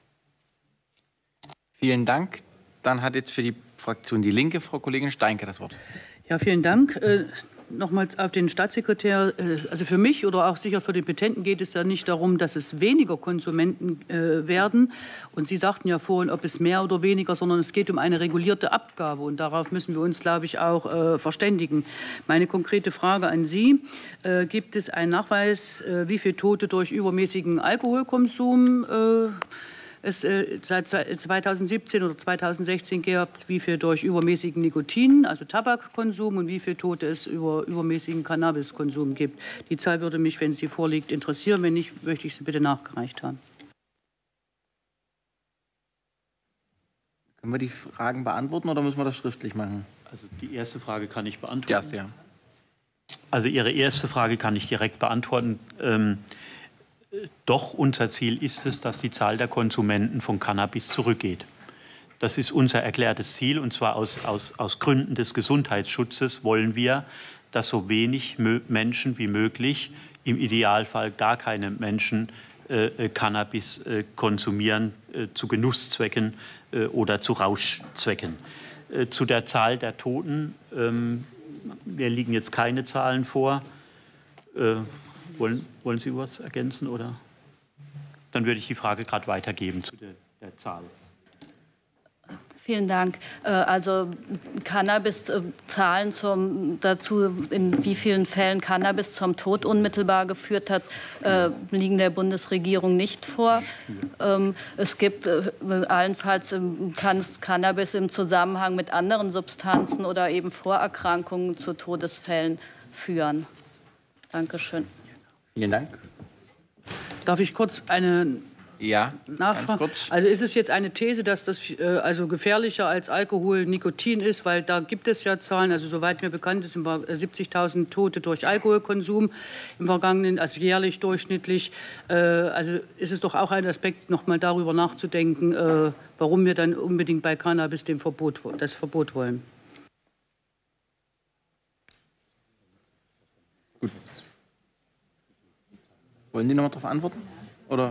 Vielen Dank. Dann hat jetzt für die Fraktion Die Linke Frau Kollegin Steinke das Wort. Ja, vielen Dank. Äh, Nochmals auf den Staatssekretär. Also für mich oder auch sicher für die Petenten geht es ja nicht darum, dass es weniger Konsumenten äh, werden. Und Sie sagten ja vorhin, ob es mehr oder weniger, sondern es geht um eine regulierte Abgabe. Und darauf müssen wir uns, glaube ich, auch äh, verständigen. Meine konkrete Frage an Sie. Äh, gibt es einen Nachweis, äh, wie viele Tote durch übermäßigen Alkoholkonsum äh, es äh, seit zweitausendsiebzehn oder zweitausendsechzehn gab, wie viel durch übermäßigen Nikotin, also Tabakkonsum, und wie viele Tote es über übermäßigen Cannabiskonsum gibt. Die Zahl würde mich, wenn sie vorliegt, interessieren. Wenn nicht, möchte ich sie bitte nachgereicht haben. Können wir die Fragen beantworten oder müssen wir das schriftlich machen? Also die erste Frage kann ich beantworten. Die erste, ja. Also Ihre erste Frage kann ich direkt beantworten. Ähm, Doch unser Ziel ist es, dass die Zahl der Konsumenten von Cannabis zurückgeht. Das ist unser erklärtes Ziel, und zwar aus, aus, aus Gründen des Gesundheitsschutzes wollen wir, dass so wenig Menschen wie möglich, im Idealfall gar keine Menschen, äh, Cannabis äh, konsumieren äh, zu Genusszwecken äh, oder zu Rauschzwecken. Äh, zu der Zahl der Toten, ähm, mir liegen jetzt keine Zahlen vor. Äh, wollen, wollen Sie was ergänzen, oder? Dann würde ich die Frage gerade weitergeben zu der, der Zahl. Vielen Dank. Also Cannabis-Zahlen zum, dazu, in wie vielen Fällen Cannabis zum Tod unmittelbar geführt hat, liegen der Bundesregierung nicht vor. Es gibt allenfalls kann Cannabis im Zusammenhang mit anderen Substanzen oder eben Vorerkrankungen zu Todesfällen führen. Dankeschön. Vielen Dank. Darf ich kurz eine Ja, Nachfrage? Also ist es jetzt eine These, dass das äh, also gefährlicher als Alkohol Nikotin ist, weil da gibt es ja Zahlen, also soweit mir bekannt ist, siebzigtausend Tote durch Alkoholkonsum im vergangenen, also jährlich durchschnittlich. Äh, also ist es doch auch ein Aspekt, noch mal darüber nachzudenken, äh, warum wir dann unbedingt bei Cannabis dem Verbot, das Verbot wollen. Gut. Wollen Sie noch mal darauf antworten? Oder?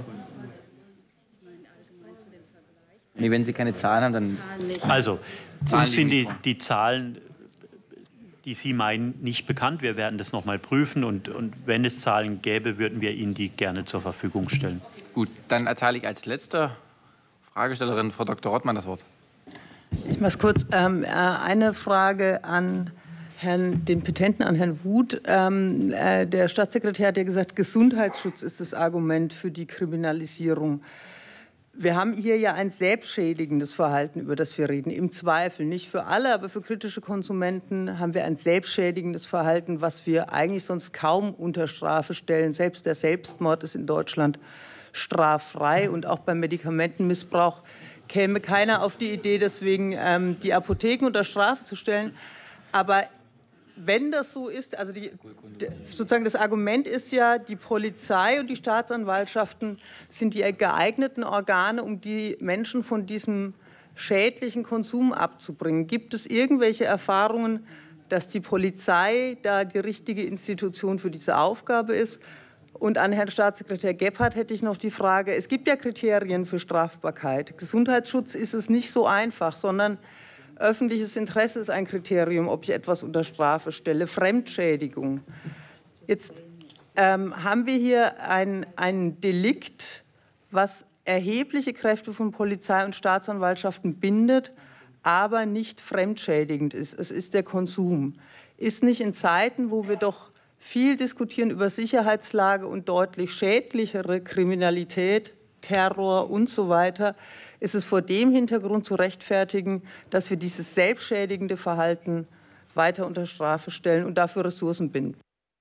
Nee, wenn Sie keine Zahlen haben, dann... Also, Zahlen uns sind liegen die, vor. die Zahlen, die Sie meinen, nicht bekannt. Wir werden das noch mal prüfen. Und, und wenn es Zahlen gäbe, würden wir Ihnen die gerne zur Verfügung stellen. Gut, dann erteile ich als letzte Fragestellerin Frau Doktor Rottmann das Wort. Ich mache es kurz. Ähm, äh, eine Frage an Herrn, den Petenten, an Herrn Wuth. Ähm, äh, der Staatssekretär hat ja gesagt, Gesundheitsschutz ist das Argument für die Kriminalisierung. Wir haben hier ja ein selbstschädigendes Verhalten, über das wir reden. Im Zweifel, nicht für alle, aber für kritische Konsumenten haben wir ein selbstschädigendes Verhalten, was wir eigentlich sonst kaum unter Strafe stellen. Selbst der Selbstmord ist in Deutschland straffrei. Und auch beim Medikamentenmissbrauch käme keiner auf die Idee, deswegen ähm, die Apotheken unter Strafe zu stellen. Aber wenn das so ist, also die, sozusagen das Argument ist ja, die Polizei und die Staatsanwaltschaften sind die geeigneten Organe, um die Menschen von diesem schädlichen Konsum abzubringen. Gibt es irgendwelche Erfahrungen, dass die Polizei da die richtige Institution für diese Aufgabe ist? Und an Herrn Staatssekretär Gebhardt hätte ich noch die Frage, es gibt ja Kriterien für Strafbarkeit. Gesundheitsschutz ist es nicht so einfach, sondern öffentliches Interesse ist ein Kriterium, ob ich etwas unter Strafe stelle. Fremdschädigung. Jetzt ähm, haben wir hier ein, ein Delikt, was erhebliche Kräfte von Polizei und Staatsanwaltschaften bindet, aber nicht fremdschädigend ist. Es ist der Konsum. Ist nicht in Zeiten, wo wir doch viel diskutieren über Sicherheitslage und deutlich schädlichere Kriminalität, Terror und so weiter, ist es vor dem Hintergrund zu rechtfertigen, dass wir dieses selbstschädigende Verhalten weiter unter Strafe stellen und dafür Ressourcen binden.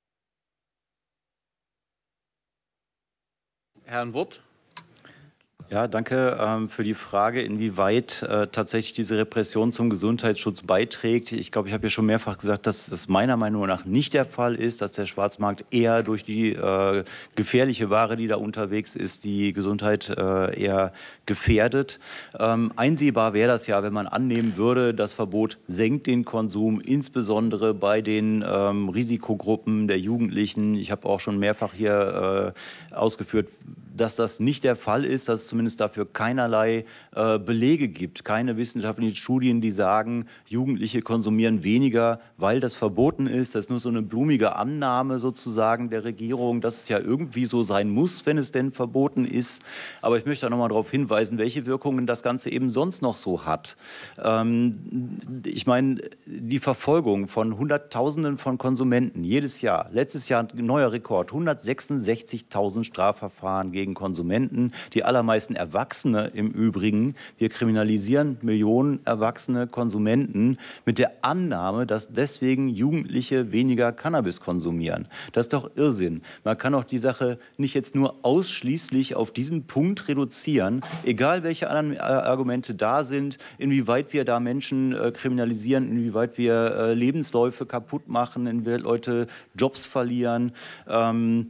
Herrn Wurth. Ja, danke ähm, für die Frage, inwieweit äh, tatsächlich diese Repression zum Gesundheitsschutz beiträgt. Ich glaube, ich habe ja schon mehrfach gesagt, dass das meiner Meinung nach nicht der Fall ist, dass der Schwarzmarkt eher durch die äh, gefährliche Ware, die da unterwegs ist, die Gesundheit äh, eher gefährdet. Ähm, einsehbar wäre das ja, wenn man annehmen würde, das Verbot senkt den Konsum, insbesondere bei den ähm, Risikogruppen der Jugendlichen. Ich habe auch schon mehrfach hier äh, ausgeführt, dass das nicht der Fall ist, dass es zumindest dafür keinerlei äh, Belege gibt, keine wissenschaftlichen Studien, die sagen, Jugendliche konsumieren weniger, weil das verboten ist. Das ist nur so eine blumige Annahme sozusagen der Regierung, dass es ja irgendwie so sein muss, wenn es denn verboten ist. Aber ich möchte auch noch mal darauf hinweisen, welche Wirkungen das Ganze eben sonst noch so hat. Ähm, ich meine, die Verfolgung von Hunderttausenden von Konsumenten jedes Jahr, letztes Jahr ein neuer Rekord, hundertsechsundsechzigtausend Strafverfahren gegen Konsumenten, die allermeisten Erwachsene im Übrigen. Wir kriminalisieren Millionen erwachsene Konsumenten mit der Annahme, dass deswegen Jugendliche weniger Cannabis konsumieren. Das ist doch Irrsinn. Man kann auch die Sache nicht jetzt nur ausschließlich auf diesen Punkt reduzieren, egal welche anderen Argumente da sind, inwieweit wir da Menschen äh, kriminalisieren, inwieweit wir äh, Lebensläufe kaputt machen, inwieweit Leute Jobs verlieren. Ähm,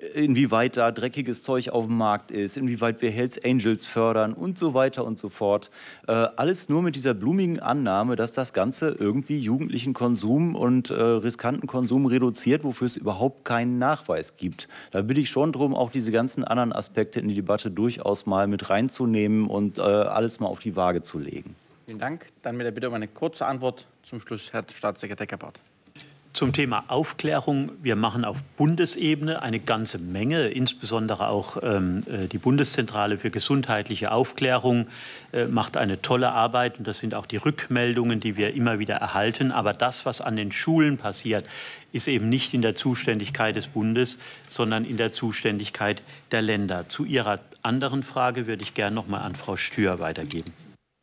inwieweit da dreckiges Zeug auf dem Markt ist, inwieweit wir Hells Angels fördern und so weiter und so fort. Äh, alles nur mit dieser blumigen Annahme, dass das Ganze irgendwie jugendlichen Konsum und äh, riskanten Konsum reduziert, wofür es überhaupt keinen Nachweis gibt. Da bitte ich schon darum, auch diese ganzen anderen Aspekte in die Debatte durchaus mal mit reinzunehmen und äh, alles mal auf die Waage zu legen. Vielen Dank. Dann mit der Bitte um eine kurze Antwort zum Schluss, Herr Staatssekretär Gebhardt. Zum Thema Aufklärung. Wir machen auf Bundesebene eine ganze Menge, insbesondere auch ähm, die Bundeszentrale für gesundheitliche Aufklärung äh, macht eine tolle Arbeit. Und das sind auch die Rückmeldungen, die wir immer wieder erhalten. Aber das, was an den Schulen passiert, ist eben nicht in der Zuständigkeit des Bundes, sondern in der Zuständigkeit der Länder. Zu Ihrer anderen Frage würde ich gerne noch mal an Frau Stür weitergeben.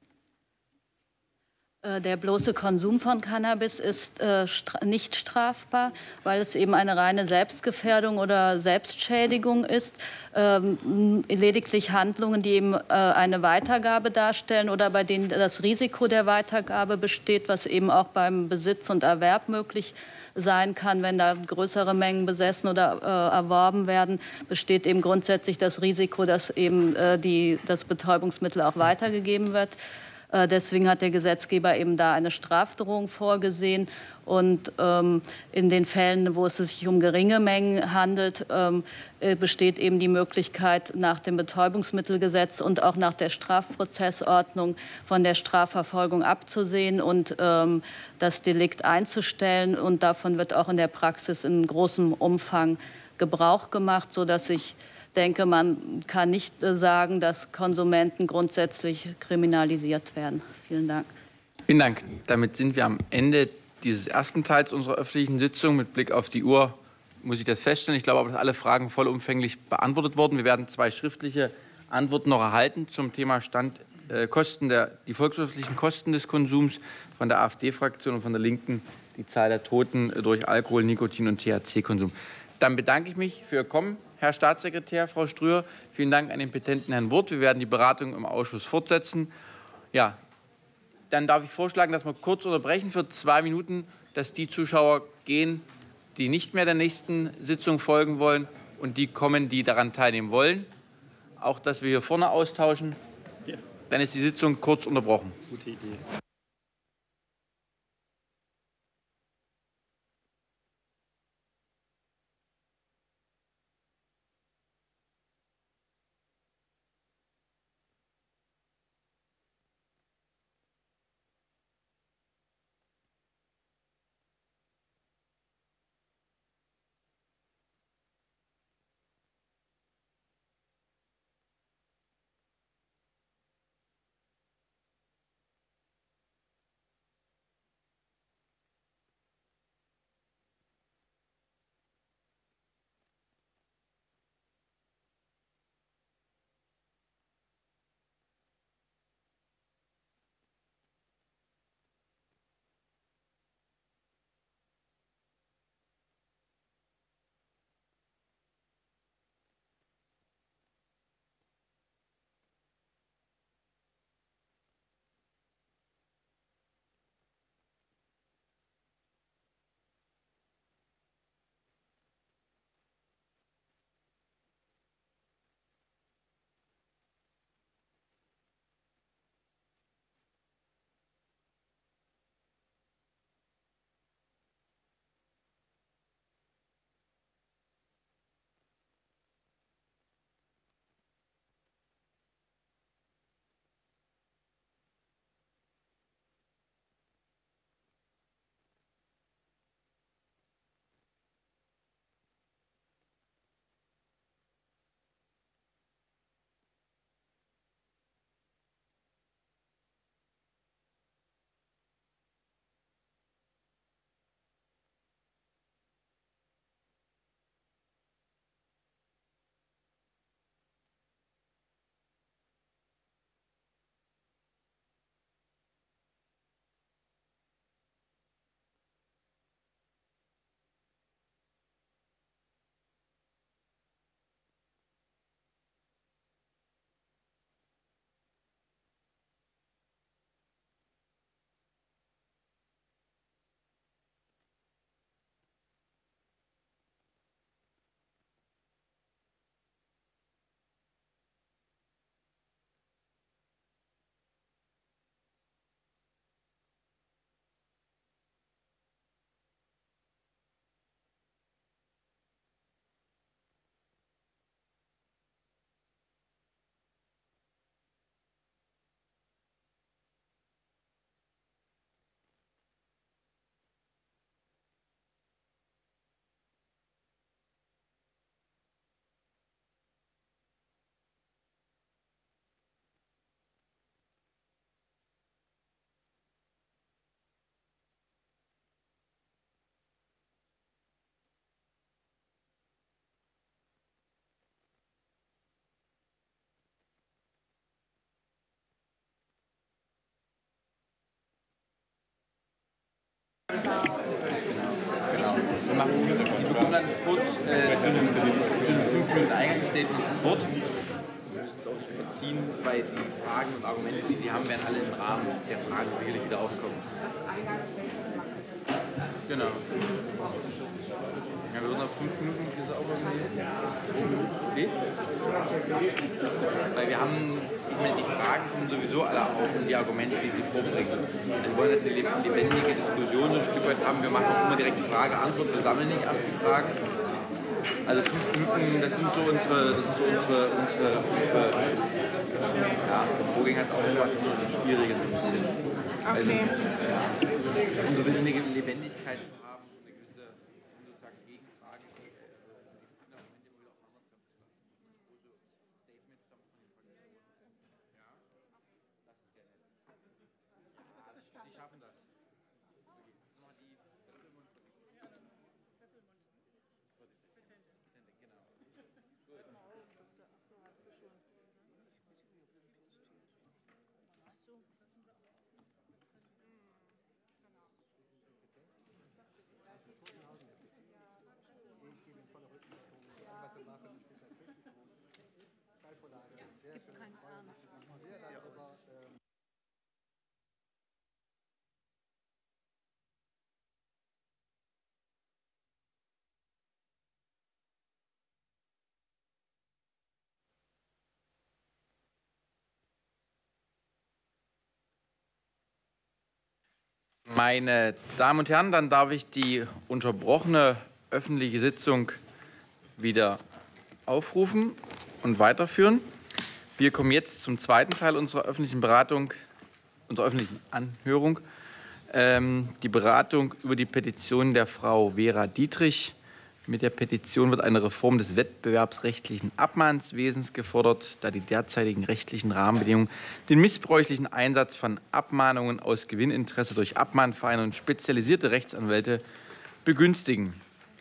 Der bloße Konsum von Cannabis ist äh, stra nicht strafbar, weil es eben eine reine Selbstgefährdung oder Selbstschädigung ist. Ähm, lediglich Handlungen, die eben äh, eine Weitergabe darstellen oder bei denen das Risiko der Weitergabe besteht, was eben auch beim Besitz und Erwerb möglich sein kann, wenn da größere Mengen besessen oder äh, erworben werden, besteht eben grundsätzlich das Risiko, dass eben äh, die, das Betäubungsmittel auch weitergegeben wird. Deswegen hat der Gesetzgeber eben da eine Strafdrohung vorgesehen. Und ähm, in den Fällen, wo es sich um geringe Mengen handelt, ähm, besteht eben die Möglichkeit, nach dem Betäubungsmittelgesetz und auch nach der Strafprozessordnung von der Strafverfolgung abzusehen und ähm, das Delikt einzustellen. Und davon wird auch in der Praxis in großem Umfang Gebrauch gemacht, sodass ich denke, man kann nicht sagen, dass Konsumenten grundsätzlich kriminalisiert werden. Vielen Dank. Vielen Dank. Damit sind wir am Ende dieses ersten Teils unserer öffentlichen Sitzung. Mit Blick auf die Uhr muss ich das feststellen. Ich glaube aber, dass alle Fragen vollumfänglich beantwortet wurden. Wir werden zwei schriftliche Antworten noch erhalten zum Thema Stand, äh, Kosten der, die volkswirtschaftlichen Kosten des Konsums von der AfD-Fraktion und von der Linken, die Zahl der Toten durch Alkohol, Nikotin und T H C-Konsum. Dann bedanke ich mich für Ihr Kommen, Herr Staatssekretär, Frau Strühr. Vielen Dank an den petenten Herrn Wurth. Wir werden die Beratung im Ausschuss fortsetzen. Ja, dann darf ich vorschlagen, dass wir kurz unterbrechen für zwei Minuten, dass die Zuschauer gehen, die nicht mehr der nächsten Sitzung folgen wollen und die kommen, die daran teilnehmen wollen. Auch, dass wir hier vorne austauschen. Dann ist die Sitzung kurz unterbrochen. Gute Idee. Genau. Wir machen, Sie bekommen dann kurz äh, für einen fünf Minuten Eingangsstatement das Wort. Wir müssen es auch nicht überziehen, weil die Fragen und Argumente, die Sie haben, werden alle im Rahmen der Fragen sicherlich wieder aufkommen. Genau. Ja, wir würden auf fünf Minuten diese auch irgendwie. Okay? Weil wir haben, ich meine, die Fragen kommen sowieso alle auf und die Argumente, die Sie vorbringen. Wir wollen jetzt eine lebendige Diskussion so ein Stück weit haben. Wir machen auch immer direkt Frage-Antwort, wir sammeln nicht erst die Fragen. Also fünf Minuten, das sind so unsere, das sind so unsere, unsere, unsere ja, Vorgänger hat auch gemacht, so die schwierigen ein bisschen. Also, um so eine Lebendigkeit zu haben, eine gewisse sozusagen Gegenfrage, die äh, die Argumente immer wieder aufeinander treffen. Wo so Statements haben von den Fraktionen. Ja, das ist ja nett. Die schaffen das. Nochmal die Doppelmund. Meine Damen und Herren, dann darf ich die unterbrochene öffentliche Sitzung wieder aufrufen und weiterführen. Wir kommen jetzt zum zweiten Teil unserer öffentlichen Beratung, unserer öffentlichen Anhörung. Ähm, die Beratung über die Petition der Frau Vera Dietrich. Mit der Petition wird eine Reform des wettbewerbsrechtlichen Abmahnswesens gefordert, da die derzeitigen rechtlichen Rahmenbedingungen den missbräuchlichen Einsatz von Abmahnungen aus Gewinninteresse durch Abmahnvereine und spezialisierte Rechtsanwälte begünstigen.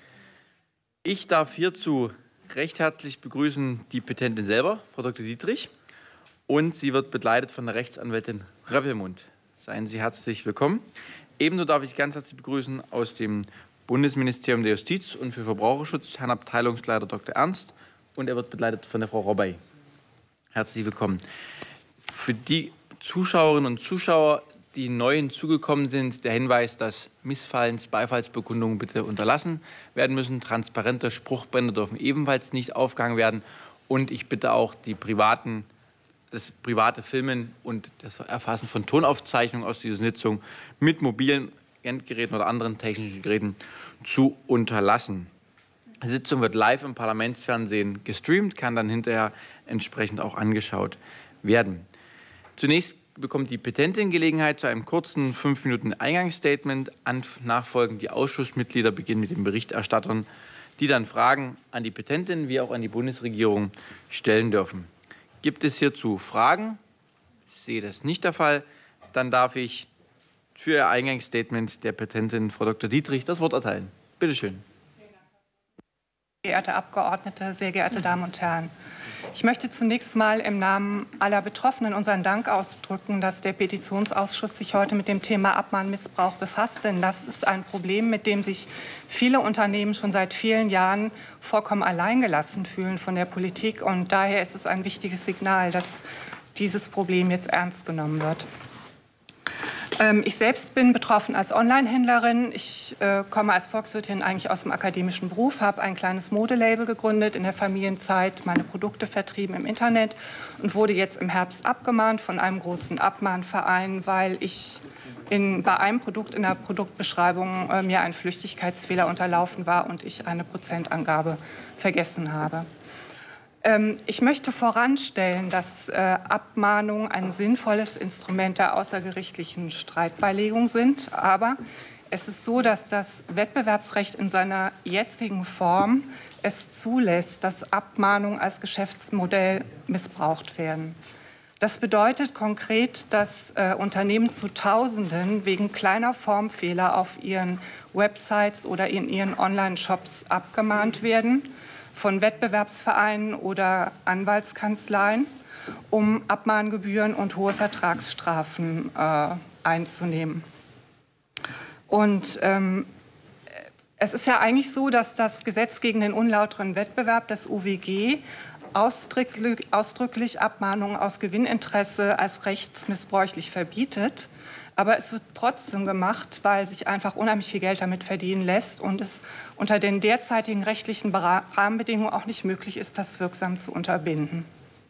Ich darf hierzu recht herzlich begrüßen die Petentin selber, Frau Doktor Dietrich, und sie wird begleitet von der Rechtsanwältin Röppelmund. Seien Sie herzlich willkommen. Ebenso darf ich ganz herzlich begrüßen aus dem Bundesministerium der Justiz und für Verbraucherschutz Herrn Abteilungsleiter Doktor Ernst, und er wird begleitet von der Frau Robbey. Herzlich willkommen. Für die Zuschauerinnen und Zuschauer, die neu hinzugekommen sind, der Hinweis, dass Missfallens-, Beifallsbekundungen bitte unterlassen werden müssen. Transparente Spruchbänder dürfen ebenfalls nicht aufgehangen werden. Und ich bitte auch die privaten, das private Filmen und das Erfassen von Tonaufzeichnungen aus dieser Sitzung mit mobilen Endgeräten oder anderen technischen Geräten zu unterlassen. Die Sitzung wird live im Parlamentsfernsehen gestreamt, kann dann hinterher entsprechend auch angeschaut werden. Zunächst bekommt die Petentin Gelegenheit zu einem kurzen fünf Minuten Eingangsstatement. Nachfolgend die Ausschussmitglieder beginnen mit den Berichterstattern, die dann Fragen an die Petentin wie auch an die Bundesregierung stellen dürfen. Gibt es hierzu Fragen? Ich sehe das nicht der Fall. Dann darf ich für Ihr Eingangsstatement der Petentin Frau Doktor Dietrich das Wort erteilen. Bitte schön. Sehr geehrte Abgeordnete, sehr geehrte Damen und Herren! Ich möchte zunächst mal im Namen aller Betroffenen unseren Dank ausdrücken, dass der Petitionsausschuss sich heute mit dem Thema Abmahnmissbrauch befasst. Denn das ist ein Problem, mit dem sich viele Unternehmen schon seit vielen Jahren vollkommen alleingelassen fühlen von der Politik. Und daher ist es ein wichtiges Signal, dass dieses Problem jetzt ernst genommen wird. Ich selbst bin betroffen als Online-Händlerin. Ich äh, komme als Volkswirtin eigentlich aus dem akademischen Beruf, habe ein kleines Modelabel gegründet, in der Familienzeit meine Produkte vertrieben im Internet und wurde jetzt im Herbst abgemahnt von einem großen Abmahnverein, weil ich in, bei einem Produkt in der Produktbeschreibung äh, mir ein Flüchtigkeitsfehler unterlaufen war und ich eine Prozentangabe vergessen habe. Ich möchte voranstellen, dass Abmahnungen ein sinnvolles Instrument der außergerichtlichen Streitbeilegung sind. Aber es ist so, dass das Wettbewerbsrecht in seiner jetzigen Form es zulässt, dass Abmahnungen als Geschäftsmodell missbraucht werden. Das bedeutet konkret, dass äh, Unternehmen zu Tausenden wegen kleiner Formfehler auf ihren Websites oder in ihren Online-Shops abgemahnt werden von Wettbewerbsvereinen oder Anwaltskanzleien, um Abmahngebühren und hohe Vertragsstrafen äh, einzunehmen. Und ähm, es ist ja eigentlich so, dass das Gesetz gegen den unlauteren Wettbewerb, das U W G, ausdrücklich, ausdrücklich Abmahnungen aus Gewinninteresse als rechtsmissbräuchlich verbietet. Aber es wird trotzdem gemacht, weil sich einfach unheimlich viel Geld damit verdienen lässt und es unter den derzeitigen rechtlichen Rahmenbedingungen auch nicht möglich ist, das wirksam zu unterbinden.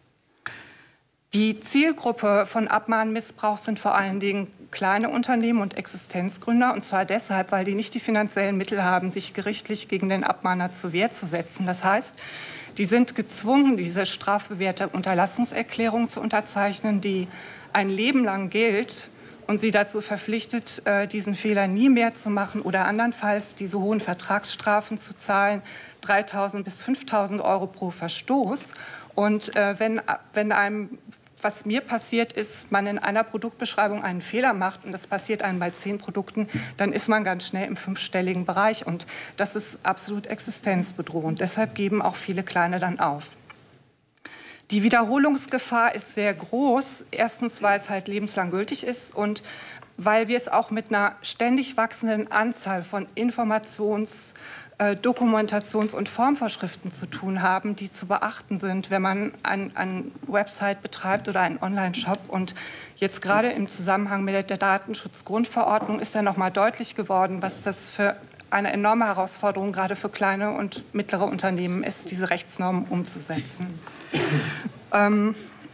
Die Zielgruppe von Abmahnmissbrauch sind vor allen Dingen kleine Unternehmen und Existenzgründer, und zwar deshalb, weil die nicht die finanziellen Mittel haben, sich gerichtlich gegen den Abmahner zur Wehr zu setzen. Das heißt, die sind gezwungen, diese strafbewährte Unterlassungserklärung zu unterzeichnen, die ein Leben lang gilt und sie dazu verpflichtet, diesen Fehler nie mehr zu machen oder andernfalls diese hohen Vertragsstrafen zu zahlen, dreitausend bis fünftausend Euro pro Verstoß. Und wenn, wenn einem, was mir passiert ist, man in einer Produktbeschreibung einen Fehler macht und das passiert einem bei zehn Produkten, dann ist man ganz schnell im fünfstelligen Bereich. Und das ist absolut existenzbedrohend. Deshalb geben auch viele Kleine dann auf. Die Wiederholungsgefahr ist sehr groß. Erstens, weil es halt lebenslang gültig ist und weil wir es auch mit einer ständig wachsenden Anzahl von Informations-, äh, Dokumentations- und Formvorschriften zu tun haben, die zu beachten sind, wenn man eine ein Website betreibt oder einen Online-Shop. Und jetzt gerade im Zusammenhang mit der Datenschutzgrundverordnung ist ja noch mal deutlich geworden, was das für eine enorme Herausforderung gerade für kleine und mittlere Unternehmen ist, diese Rechtsnormen umzusetzen. ähm,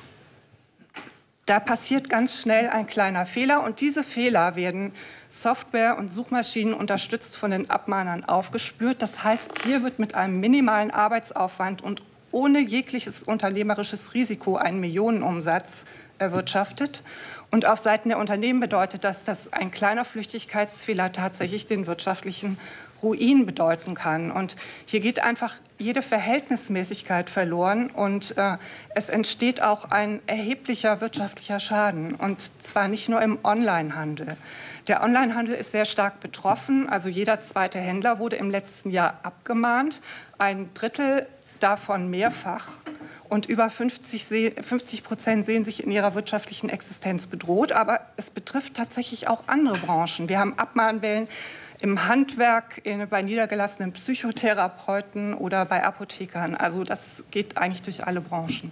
da passiert ganz schnell ein kleiner Fehler und diese Fehler werden Software und Suchmaschinen unterstützt von den Abmahnern aufgespürt. Das heißt, hier wird mit einem minimalen Arbeitsaufwand und ohne jegliches unternehmerisches Risiko ein Millionenumsatz erwirtschaftet. Und auf Seiten der Unternehmen bedeutet das, dass ein kleiner Flüchtigkeitsfehler tatsächlich den wirtschaftlichen Ruin bedeuten kann. Und hier geht einfach jede Verhältnismäßigkeit verloren und äh, es entsteht auch ein erheblicher wirtschaftlicher Schaden. Und zwar nicht nur im Onlinehandel. Der Onlinehandel ist sehr stark betroffen. Also jeder zweite Händler wurde im letzten Jahr abgemahnt. Ein Drittel davon mehrfach. Und über fünfzig Prozent sehen sich in ihrer wirtschaftlichen Existenz bedroht. Aber es betrifft tatsächlich auch andere Branchen. Wir haben Abmahnwellen im Handwerk, in, bei niedergelassenen Psychotherapeuten oder bei Apothekern. Also das geht eigentlich durch alle Branchen.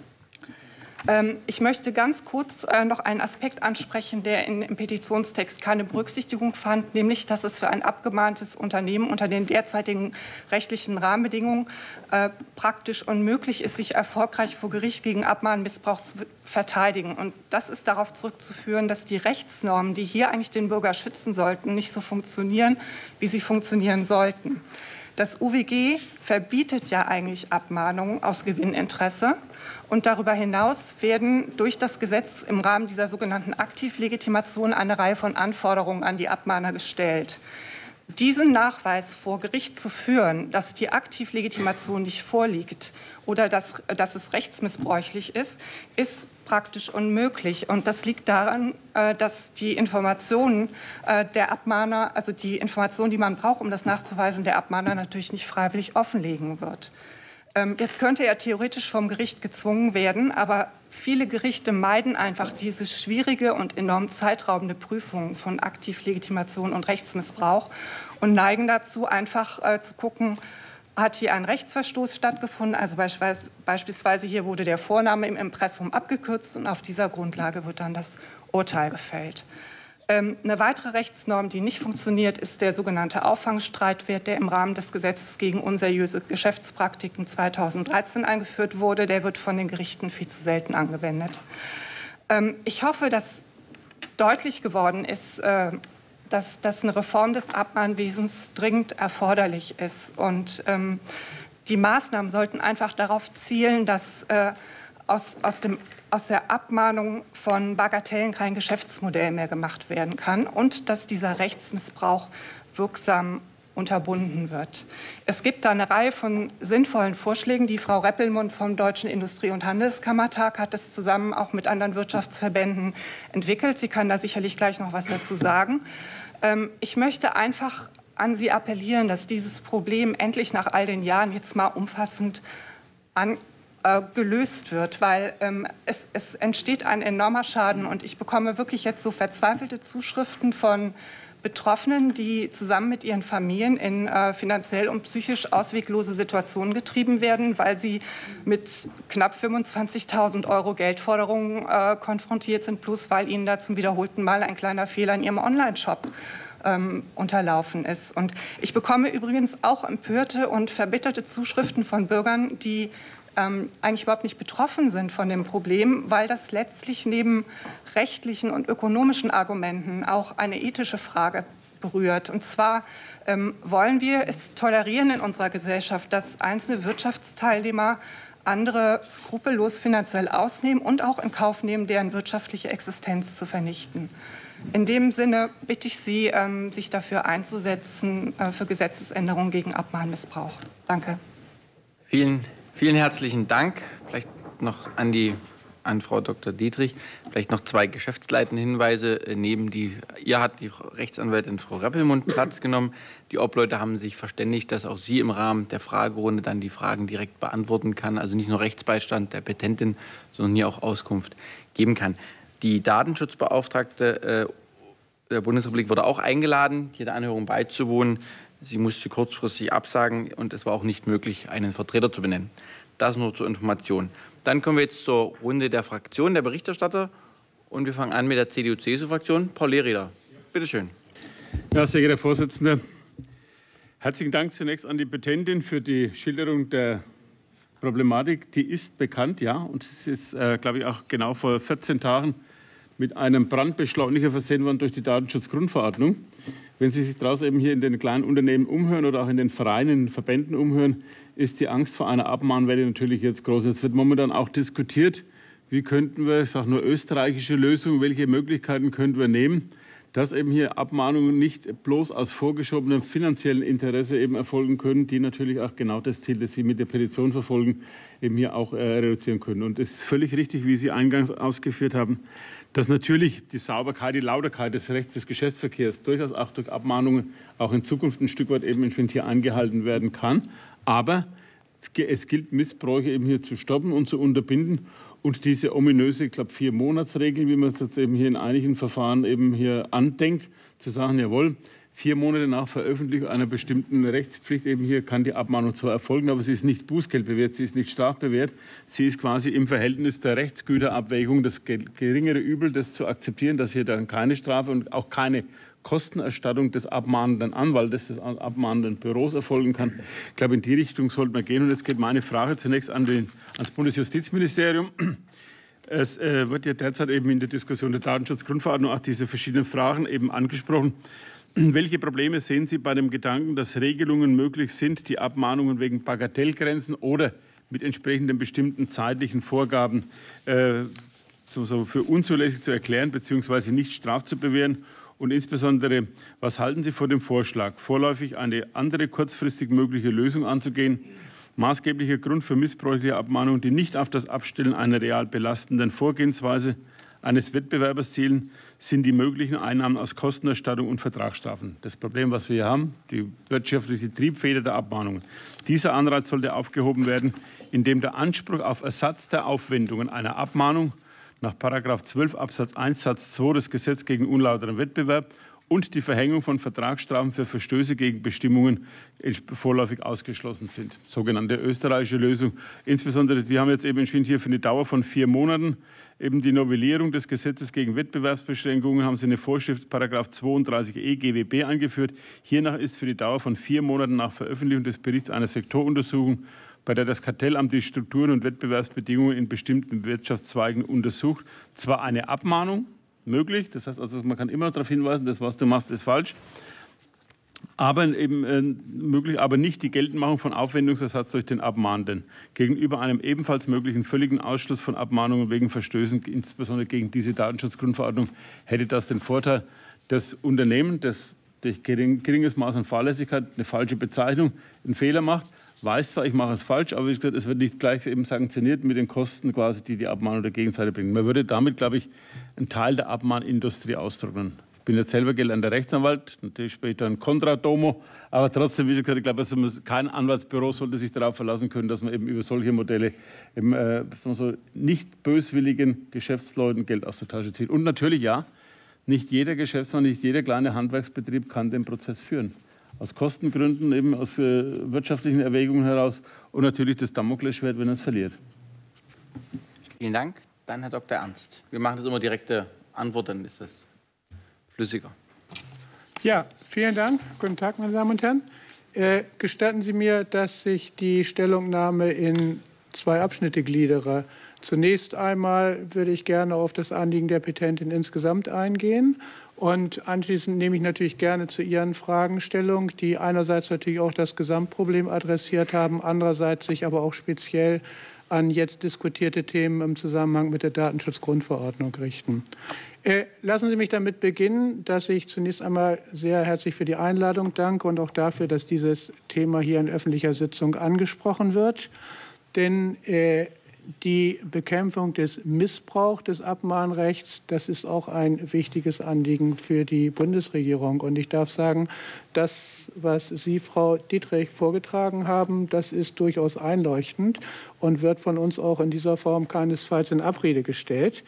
Ähm, ich möchte ganz kurz äh, noch einen Aspekt ansprechen, der in, im Petitionstext keine Berücksichtigung fand, nämlich, dass es für ein abgemahntes Unternehmen unter den derzeitigen rechtlichen Rahmenbedingungen äh, praktisch unmöglich ist, sich erfolgreich vor Gericht gegen Abmahnmissbrauch zu verteidigen. Und das ist darauf zurückzuführen, dass die Rechtsnormen, die hier eigentlich den Bürger schützen sollten, nicht so funktionieren, wie sie funktionieren sollten. Das U W G verbietet ja eigentlich Abmahnungen aus Gewinninteresse. Und darüber hinaus werden durch das Gesetz im Rahmen dieser sogenannten Aktivlegitimation eine Reihe von Anforderungen an die Abmahner gestellt. Diesen Nachweis vor Gericht zu führen, dass die Aktivlegitimation nicht vorliegt oder dass, dass es rechtsmissbräuchlich ist, ist praktisch unmöglich. Und das liegt daran, dass die Informationen der Abmahner, also die Informationen, die man braucht, um das nachzuweisen, der Abmahner natürlich nicht freiwillig offenlegen wird. Jetzt könnte er theoretisch vom Gericht gezwungen werden, aber viele Gerichte meiden einfach diese schwierige und enorm zeitraubende Prüfung von Aktivlegitimation und Rechtsmissbrauch und neigen dazu, einfach äh, zu gucken, hat hier ein Rechtsverstoß stattgefunden, also beispielsweise, beispielsweise hier wurde der Vorname im Impressum abgekürzt und auf dieser Grundlage wird dann das Urteil gefällt. Eine weitere Rechtsnorm, die nicht funktioniert, ist der sogenannte Auffangstreitwert, der im Rahmen des Gesetzes gegen unseriöse Geschäftspraktiken zweitausenddreizehn eingeführt wurde. Der wird von den Gerichten viel zu selten angewendet. Ich hoffe, dass deutlich geworden ist, dass, dass eine Reform des Abmahnwesens dringend erforderlich ist. Und die Maßnahmen sollten einfach darauf zielen, dass aus, aus dem aus der Abmahnung von Bagatellen kein Geschäftsmodell mehr gemacht werden kann und dass dieser Rechtsmissbrauch wirksam unterbunden wird. Es gibt da eine Reihe von sinnvollen Vorschlägen. Die Frau Reppelmund vom Deutschen Industrie- und Handelskammertag hat es zusammen auch mit anderen Wirtschaftsverbänden entwickelt. Sie kann da sicherlich gleich noch was dazu sagen. Ich möchte einfach an Sie appellieren, dass dieses Problem endlich nach all den Jahren jetzt mal umfassend an gelöst wird, weil ähm, es, es entsteht ein enormer Schaden und ich bekomme wirklich jetzt so verzweifelte Zuschriften von Betroffenen, die zusammen mit ihren Familien in äh, finanziell und psychisch ausweglose Situationen getrieben werden, weil sie mit knapp fünfundzwanzigtausend Euro Geldforderungen äh, konfrontiert sind, plus weil ihnen da zum wiederholten Mal ein kleiner Fehler in ihrem Online-Shop ähm, unterlaufen ist. Und ich bekomme übrigens auch empörte und verbitterte Zuschriften von Bürgern, die ähm, eigentlich überhaupt nicht betroffen sind von dem Problem, weil das letztlich neben rechtlichen und ökonomischen Argumenten auch eine ethische Frage berührt. Und zwar ähm, wollen wir es tolerieren in unserer Gesellschaft, dass einzelne Wirtschaftsteilnehmer andere skrupellos finanziell ausnehmen und auch in Kauf nehmen, deren wirtschaftliche Existenz zu vernichten. In dem Sinne bitte ich Sie, ähm, sich dafür einzusetzen, äh, für Gesetzesänderungen gegen Abmahnmissbrauch. Danke. Vielen, vielen herzlichen Dank. Vielleicht noch an die an Frau Doktor Dietrich. Vielleicht noch zwei geschäftsleitende Hinweise. Neben die, ihr hat die Rechtsanwältin Frau Rappelmund Platz genommen. Die Obleute haben sich verständigt, dass auch sie im Rahmen der Fragerunde dann die Fragen direkt beantworten kann. Also nicht nur Rechtsbeistand der Petentin, sondern hier auch Auskunft geben kann. Die Datenschutzbeauftragte äh, der Bundesrepublik wurde auch eingeladen, hier der Anhörung beizuwohnen. Sie musste kurzfristig absagen und es war auch nicht möglich, einen Vertreter zu benennen. Das nur zur Information. Dann kommen wir jetzt zur Runde der Fraktionen, der Berichterstatter. Und wir fangen an mit der C D U-C S U-Fraktion. Paul Lehreder, bitte schön. Ja, sehr geehrter Herr Vorsitzender, herzlichen Dank zunächst an die Petentin für die Schilderung der Problematik. Die ist bekannt, ja, und es ist, äh, glaube ich, auch genau vor vierzehn Tagen mit einem Brandbeschleuniger versehen worden durch die Datenschutzgrundverordnung. Wenn Sie sich draußen eben hier in den kleinen Unternehmen umhören oder auch in den Vereinen, in den Verbänden umhören, ist die Angst vor einer Abmahnwelle natürlich jetzt groß. Jetzt wird momentan auch diskutiert, wie könnten wir, ich sage nur österreichische Lösung, welche Möglichkeiten könnten wir nehmen, dass eben hier Abmahnungen nicht bloß aus vorgeschobenem finanziellen Interesse eben erfolgen können, die natürlich auch genau das Ziel, das Sie mit der Petition verfolgen, eben hier auch äh, reduzieren können. Und es ist völlig richtig, wie Sie eingangs ausgeführt haben, dass natürlich die Sauberkeit, die Lauterkeit des Rechts des Geschäftsverkehrs durchaus auch durch Abmahnungen auch in Zukunft ein Stück weit eben entsprechend hier eingehalten werden kann. Aber es gilt, Missbräuche eben hier zu stoppen und zu unterbinden. Und diese ominöse, ich glaube, Vier-Monats-Regel, wie man es jetzt eben hier in einigen Verfahren eben hier andenkt, zu sagen, jawohl, vier Monate nach Veröffentlichung einer bestimmten Rechtspflicht eben hier kann die Abmahnung zwar erfolgen, aber sie ist nicht bußgeldbewehrt, sie ist nicht strafbewehrt. Sie ist quasi im Verhältnis der Rechtsgüterabwägung das geringere Übel, das zu akzeptieren, dass hier dann keine Strafe und auch keine Kostenerstattung des abmahnenden Anwaltes, des abmahnenden Büros erfolgen kann. Ich glaube, in die Richtung sollte man gehen. Und jetzt geht meine Frage zunächst an den, ans Bundesjustizministerium. Es äh, wird ja derzeit eben in der Diskussion der Datenschutzgrundverordnung auch diese verschiedenen Fragen eben angesprochen. Welche Probleme sehen Sie bei dem Gedanken, dass Regelungen möglich sind, die Abmahnungen wegen Bagatellgrenzen oder mit entsprechenden bestimmten zeitlichen Vorgaben äh, so, so für unzulässig zu erklären bzw. nicht strafzubewähren? Und insbesondere, was halten Sie von dem Vorschlag, vorläufig eine andere kurzfristig mögliche Lösung anzugehen? Maßgeblicher Grund für missbräuchliche Abmahnungen, die nicht auf das Abstellen einer real belastenden Vorgehensweise eines Wettbewerbers zielen, sind die möglichen Einnahmen aus Kostenerstattung und Vertragsstrafen. Das Problem, was wir hier haben, die wirtschaftliche Triebfeder der Abmahnungen. Dieser Anreiz sollte aufgehoben werden, indem der Anspruch auf Ersatz der Aufwendungen einer Abmahnung nach Paragraph zwölf Absatz eins Satz zwei des Gesetzes gegen unlauteren Wettbewerb und die Verhängung von Vertragsstrafen für Verstöße gegen Bestimmungen vorläufig ausgeschlossen sind. Sogenannte österreichische Lösung. Insbesondere, die haben jetzt eben entschieden, hier für eine Dauer von vier Monaten eben die Novellierung des Gesetzes gegen Wettbewerbsbeschränkungen, haben sie eine Vorschrift, Paragraph zweiunddreißig e G W B eingeführt. Hiernach ist für die Dauer von vier Monaten nach Veröffentlichung des Berichts eine Sektoruntersuchung, bei der das Kartellamt die Strukturen und Wettbewerbsbedingungen in bestimmten Wirtschaftszweigen untersucht, zwar eine Abmahnung möglich, das heißt also, man kann immer darauf hinweisen, das, was du machst, ist falsch, aber eben äh, möglich, aber nicht die Geltendmachung von Aufwendungsersatz durch den Abmahnenden. Gegenüber einem ebenfalls möglichen völligen Ausschluss von Abmahnungen wegen Verstößen, insbesondere gegen diese Datenschutzgrundverordnung, hätte das den Vorteil, das Unternehmen, das durch gering, geringes Maß an Fahrlässigkeit, eine falsche Bezeichnung, einen Fehler macht, weiß zwar, ich mache es falsch, aber wie gesagt, es wird nicht gleich eben sanktioniert mit den Kosten, quasi, die die Abmahnung der Gegenseite bringen. Man würde damit, glaube ich, einen Teil der Abmahnindustrie austrocknen. Ich bin jetzt selber gelernter Rechtsanwalt, natürlich später ein Kontradomo, aber trotzdem, wie gesagt, ich glaube, also kein Anwaltsbüro sollte sich darauf verlassen können, dass man eben über solche Modelle eben, äh, so nicht böswilligen Geschäftsleuten Geld aus der Tasche zieht. Und natürlich, ja, Nicht jeder Geschäftsmann, nicht jeder kleine Handwerksbetrieb kann den Prozess führen. Aus Kostengründen, eben aus äh, wirtschaftlichen Erwägungen heraus und natürlich das Damoklesschwert, wenn er es verliert. Vielen Dank. Dann Herr Doktor Ernst. Wir machen das immer direkte Antwort, dann ist das flüssiger. Ja, vielen Dank. Guten Tag, meine Damen und Herren. Äh, gestatten Sie mir, dass ich die Stellungnahme in zwei Abschnitte gliedere. Zunächst einmal würde ich gerne auf das Anliegen der Petentin insgesamt eingehen. Und anschließend nehme ich natürlich gerne zu Ihren Fragen Stellung, die einerseits natürlich auch das Gesamtproblem adressiert haben, andererseits sich aber auch speziell an jetzt diskutierte Themen im Zusammenhang mit der Datenschutzgrundverordnung richten. Äh, lassen Sie mich damit beginnen, dass ich zunächst einmal sehr herzlich für die Einladung danke und auch dafür, dass dieses Thema hier in öffentlicher Sitzung angesprochen wird. Denn äh, die Bekämpfung des Missbrauchs des Abmahnrechts, das ist auch ein wichtiges Anliegen für die Bundesregierung. Und ich darf sagen, das, was Sie, Frau Dietrich, vorgetragen haben, das ist durchaus einleuchtend und wird von uns auch in dieser Form keinesfalls in Abrede gestellt.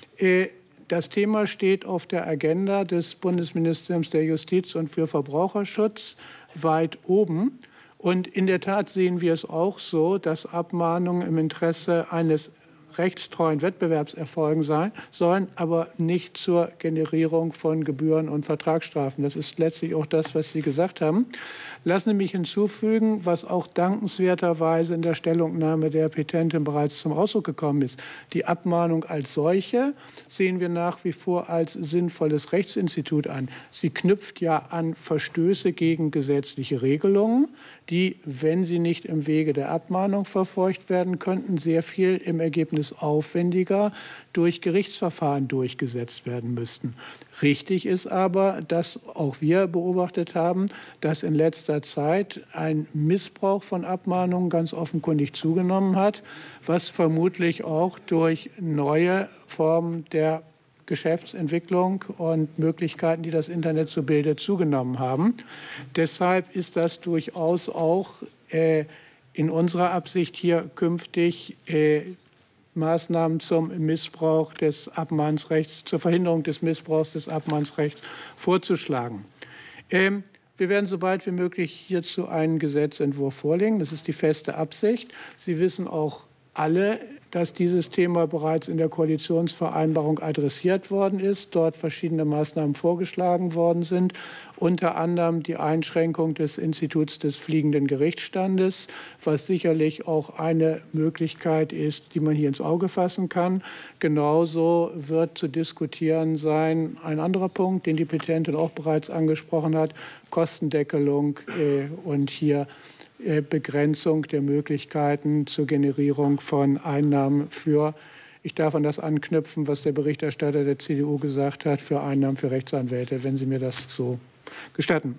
Das Thema steht auf der Agenda des Bundesministeriums der Justiz und für Verbraucherschutz weit oben. Und in der Tat sehen wir es auch so, dass Abmahnungen im Interesse eines rechtstreuen Wettbewerbs erfolgen sollen, aber nicht zur Generierung von Gebühren und Vertragsstrafen. Das ist letztlich auch das, was Sie gesagt haben. Lassen Sie mich hinzufügen, was auch dankenswerterweise in der Stellungnahme der Petentin bereits zum Ausdruck gekommen ist. Die Abmahnung als solche sehen wir nach wie vor als sinnvolles Rechtsinstitut an. Sie knüpft ja an Verstöße gegen gesetzliche Regelungen, die, wenn sie nicht im Wege der Abmahnung verfolgt werden könnten, sehr viel im Ergebnis aufwendiger durch Gerichtsverfahren durchgesetzt werden müssten. Richtig ist aber, dass auch wir beobachtet haben, dass in letzter Zeit ein Missbrauch von Abmahnungen ganz offenkundig zugenommen hat, was vermutlich auch durch neue Formen der Geschäftsentwicklung und Möglichkeiten, die das Internet so bildet, zugenommen haben. Deshalb ist das durchaus auch äh, in unserer Absicht, hier künftig äh, Maßnahmen zum Missbrauch des Abmahnsrechts, zur Verhinderung des Missbrauchs des Abmahnsrechts vorzuschlagen. Ähm, wir werden so bald wie möglich hierzu einen Gesetzentwurf vorlegen. Das ist die feste Absicht. Sie wissen auch alle, dass dieses Thema bereits in der Koalitionsvereinbarung adressiert worden ist, dort verschiedene Maßnahmen vorgeschlagen worden sind, unter anderem die Einschränkung des Instituts des fliegenden Gerichtsstandes, was sicherlich auch eine Möglichkeit ist, die man hier ins Auge fassen kann. Genauso wird zu diskutieren sein ein anderer Punkt, den die Petentin auch bereits angesprochen hat, Kostendeckelung äh, und hier Begrenzung der Möglichkeiten zur Generierung von Einnahmen für, ich darf an das anknüpfen, was der Berichterstatter der C D U gesagt hat, für Einnahmen für Rechtsanwälte, wenn Sie mir das so gestatten.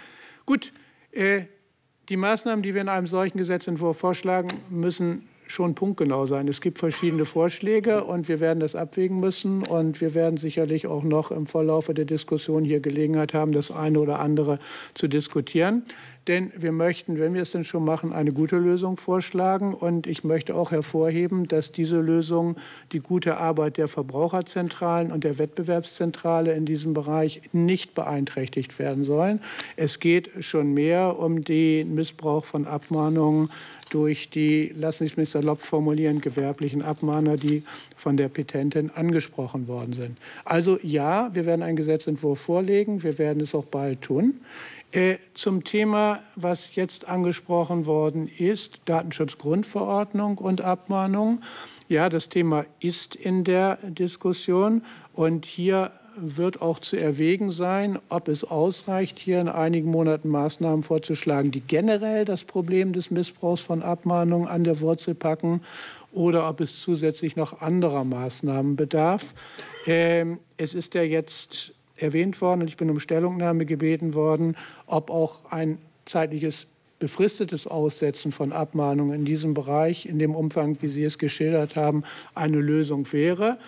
Gut, äh, die Maßnahmen, die wir in einem solchen Gesetzentwurf vorschlagen, müssen schon punktgenau sein. Es gibt verschiedene Vorschläge und wir werden das abwägen müssen und wir werden sicherlich auch noch im Verlauf der Diskussion hier Gelegenheit haben, das eine oder andere zu diskutieren. Denn wir möchten, wenn wir es denn schon machen, eine gute Lösung vorschlagen. Und ich möchte auch hervorheben, dass diese Lösung die gute Arbeit der Verbraucherzentralen und der Wettbewerbszentrale in diesem Bereich nicht beeinträchtigt werden sollen. Es geht schon mehr um den Missbrauch von Abmahnungen durch die, lassen Sie mich salopp formulieren, gewerblichen Abmahner, die von der Petentin angesprochen worden sind. Also ja, wir werden einen Gesetzentwurf vorlegen. Wir werden es auch bald tun. Äh, zum Thema, was jetzt angesprochen worden ist, Datenschutzgrundverordnung und Abmahnung. Ja, das Thema ist in der Diskussion und hier wird auch zu erwägen sein, ob es ausreicht, hier in einigen Monaten Maßnahmen vorzuschlagen, die generell das Problem des Missbrauchs von Abmahnungen an der Wurzel packen oder ob es zusätzlich noch anderer Maßnahmen bedarf. Ähm, es ist ja jetzt erwähnt worden und ich bin um Stellungnahme gebeten worden, ob auch ein zeitliches befristetes Aussetzen von Abmahnungen in diesem Bereich, in dem Umfang, wie Sie es geschildert haben, eine Lösung wäre.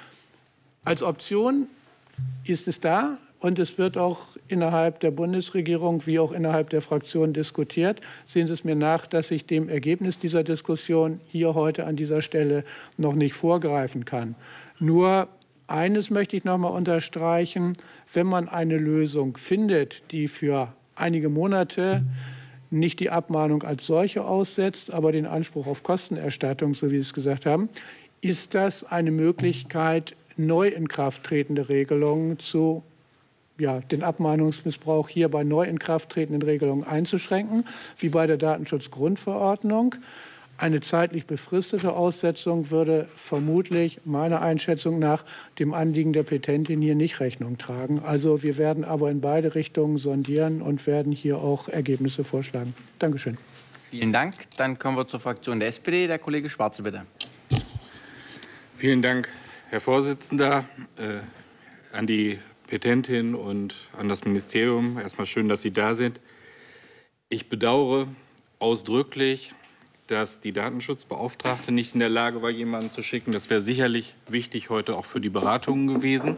Als Option ist es da und es wird auch innerhalb der Bundesregierung wie auch innerhalb der Fraktion diskutiert. Sehen Sie es mir nach, dass ich dem Ergebnis dieser Diskussion hier heute an dieser Stelle noch nicht vorgreifen kann. Nur eines möchte ich noch mal unterstreichen. Wenn man eine Lösung findet, die für einige Monate nicht die Abmahnung als solche aussetzt, aber den Anspruch auf Kostenerstattung, so wie Sie es gesagt haben, ist das eine Möglichkeit, neu in Kraft tretende Regelungen zu, ja, den Abmahnungsmissbrauch hier bei neu in Kraft tretenden Regelungen einzuschränken, wie bei der Datenschutzgrundverordnung. Eine zeitlich befristete Aussetzung würde vermutlich meiner Einschätzung nach dem Anliegen der Petentin hier nicht Rechnung tragen. Also wir werden aber in beide Richtungen sondieren und werden hier auch Ergebnisse vorschlagen. Dankeschön. Vielen Dank. Dann kommen wir zur Fraktion der S P D. Der Kollege Schwarze, bitte. Vielen Dank, Herr Vorsitzender, äh, an die Petentin und an das Ministerium. Erstmal schön, dass Sie da sind. Ich bedauere ausdrücklich, dass die Datenschutzbeauftragte nicht in der Lage war, jemanden zu schicken. Das wäre sicherlich wichtig heute auch für die Beratungen gewesen.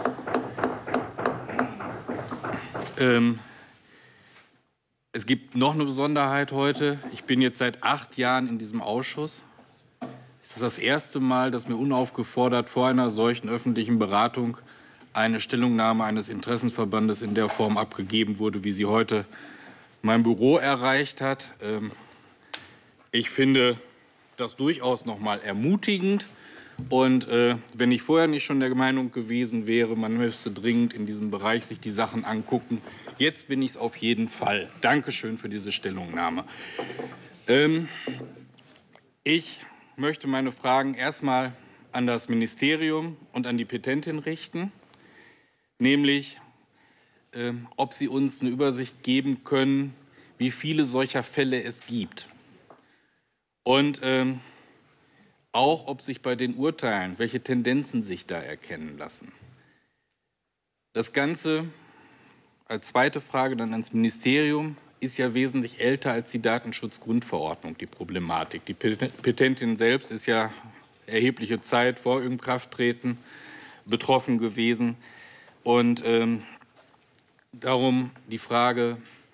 Ähm, es gibt noch eine Besonderheit heute. Ich bin jetzt seit acht Jahren in diesem Ausschuss. Es ist das erste Mal, dass mir unaufgefordert vor einer solchen öffentlichen Beratung eine Stellungnahme eines Interessenverbandes in der Form abgegeben wurde, wie sie heute mein Büro erreicht hat. Ähm, Ich finde das durchaus noch mal ermutigend. Und äh, wenn ich vorher nicht schon der Meinung gewesen wäre, man müsste dringend in diesem Bereich sich die Sachen angucken, jetzt bin ich es auf jeden Fall. Dankeschön für diese Stellungnahme. Ähm, ich möchte meine Fragen erstmal an das Ministerium und an die Petentin richten, nämlich äh, ob Sie uns eine Übersicht geben können, wie viele solcher Fälle es gibt. Und ähm, auch, ob sich bei den Urteilen, welche Tendenzen sich da erkennen lassen. Das Ganze als zweite Frage dann ans Ministerium ist ja wesentlich älter als die Datenschutzgrundverordnung, die Problematik. Die Petentin selbst ist ja erhebliche Zeit vor Inkrafttreten betroffen gewesen. Und ähm, darum die Frage,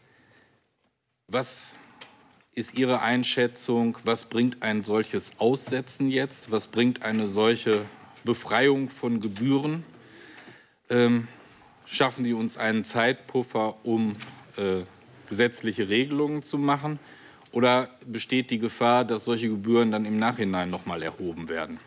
was ist Ihre Einschätzung, was bringt ein solches Aussetzen jetzt? Was bringt eine solche Befreiung von Gebühren? Ähm, schaffen die uns einen Zeitpuffer, um äh, gesetzliche Regelungen zu machen? Oder besteht die Gefahr, dass solche Gebühren dann im Nachhinein noch mal erhoben werden?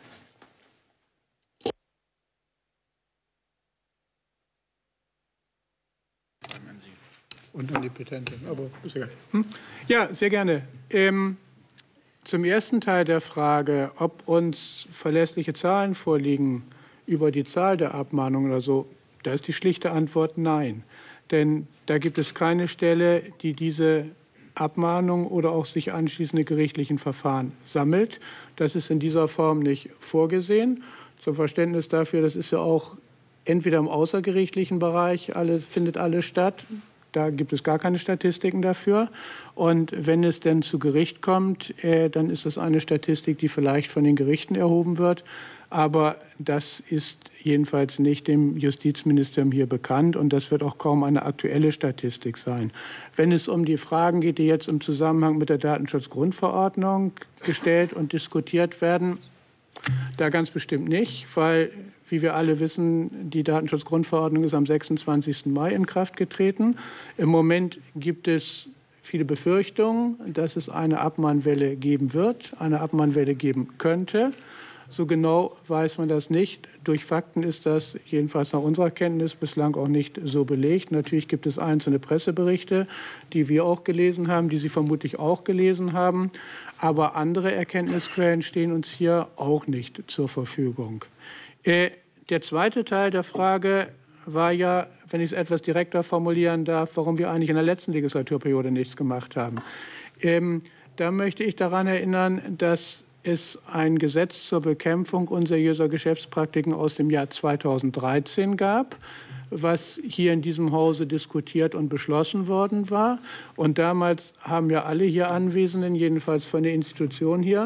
Und an die Petentin, aber ist egal. Hm? Ja, sehr gerne. Ähm, zum ersten Teil der Frage, ob uns verlässliche Zahlen vorliegen über die Zahl der Abmahnungen oder so, da ist die schlichte Antwort nein. Denn da gibt es keine Stelle, die diese Abmahnung oder auch sich anschließende gerichtlichen Verfahren sammelt. Das ist in dieser Form nicht vorgesehen. Zum Verständnis dafür, das ist ja auch entweder im außergerichtlichen Bereich, alles, findet alles statt. Da gibt es gar keine Statistiken dafür. Und wenn es denn zu Gericht kommt, äh, dann ist das eine Statistik, die vielleicht von den Gerichten erhoben wird. Aber das ist jedenfalls nicht dem Justizministerium hier bekannt. Und das wird auch kaum eine aktuelle Statistik sein. Wenn es um die Fragen geht, die jetzt im Zusammenhang mit der Datenschutzgrundverordnung gestellt und diskutiert werden, da ganz bestimmt nicht, weil, wie wir alle wissen, die Datenschutzgrundverordnung ist am sechsundzwanzigsten Mai in Kraft getreten. Im Moment gibt es viele Befürchtungen, dass es eine Abmahnwelle geben wird, eine Abmahnwelle geben könnte. So genau weiß man das nicht. Durch Fakten ist das jedenfalls nach unserer Kenntnis bislang auch nicht so belegt. Natürlich gibt es einzelne Presseberichte, die wir auch gelesen haben, die Sie vermutlich auch gelesen haben. Aber andere Erkenntnisquellen stehen uns hier auch nicht zur Verfügung. Äh, der zweite Teil der Frage war ja, wenn ich es etwas direkter formulieren darf, warum wir eigentlich in der letzten Legislaturperiode nichts gemacht haben. Ähm, da möchte ich daran erinnern, dass es ein Gesetz zur Bekämpfung unseriöser Geschäftspraktiken aus dem Jahr zweitausenddreizehn gab, was hier in diesem Hause diskutiert und beschlossen worden war. Und damals haben ja alle hier Anwesenden, jedenfalls von der Institution hier,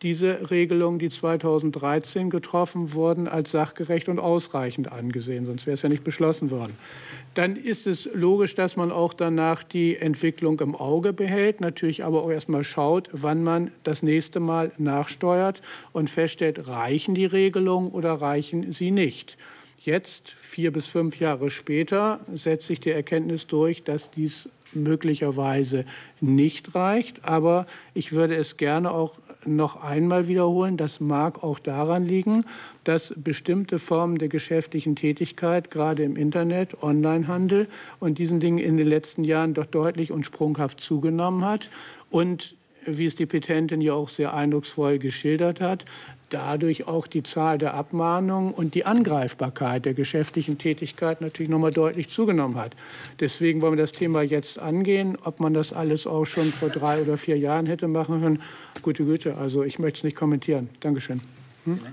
diese Regelungen, die zweitausenddreizehn getroffen wurden, als sachgerecht und ausreichend angesehen, sonst wäre es ja nicht beschlossen worden. Dann ist es logisch, dass man auch danach die Entwicklung im Auge behält, natürlich aber auch erstmal schaut, wann man das nächste Mal nachsteuert und feststellt, reichen die Regelungen oder reichen sie nicht. Jetzt, vier bis fünf Jahre später, setzt sich die Erkenntnis durch, dass dies möglicherweise nicht reicht. Aber ich würde es gerne auch noch einmal wiederholen. Das mag auch daran liegen, dass bestimmte Formen der geschäftlichen Tätigkeit, gerade im Internet, Onlinehandel und diesen Dingen in den letzten Jahren doch deutlich und sprunghaft zugenommen hat. Und wie es die Petentin ja auch sehr eindrucksvoll geschildert hat, dadurch auch die Zahl der Abmahnungen und die Angreifbarkeit der geschäftlichen Tätigkeit natürlich noch mal deutlich zugenommen hat. Deswegen wollen wir das Thema jetzt angehen. Ob man das alles auch schon vor drei oder vier Jahren hätte machen können, gute Güte, also ich möchte es nicht kommentieren. Dankeschön. Hm?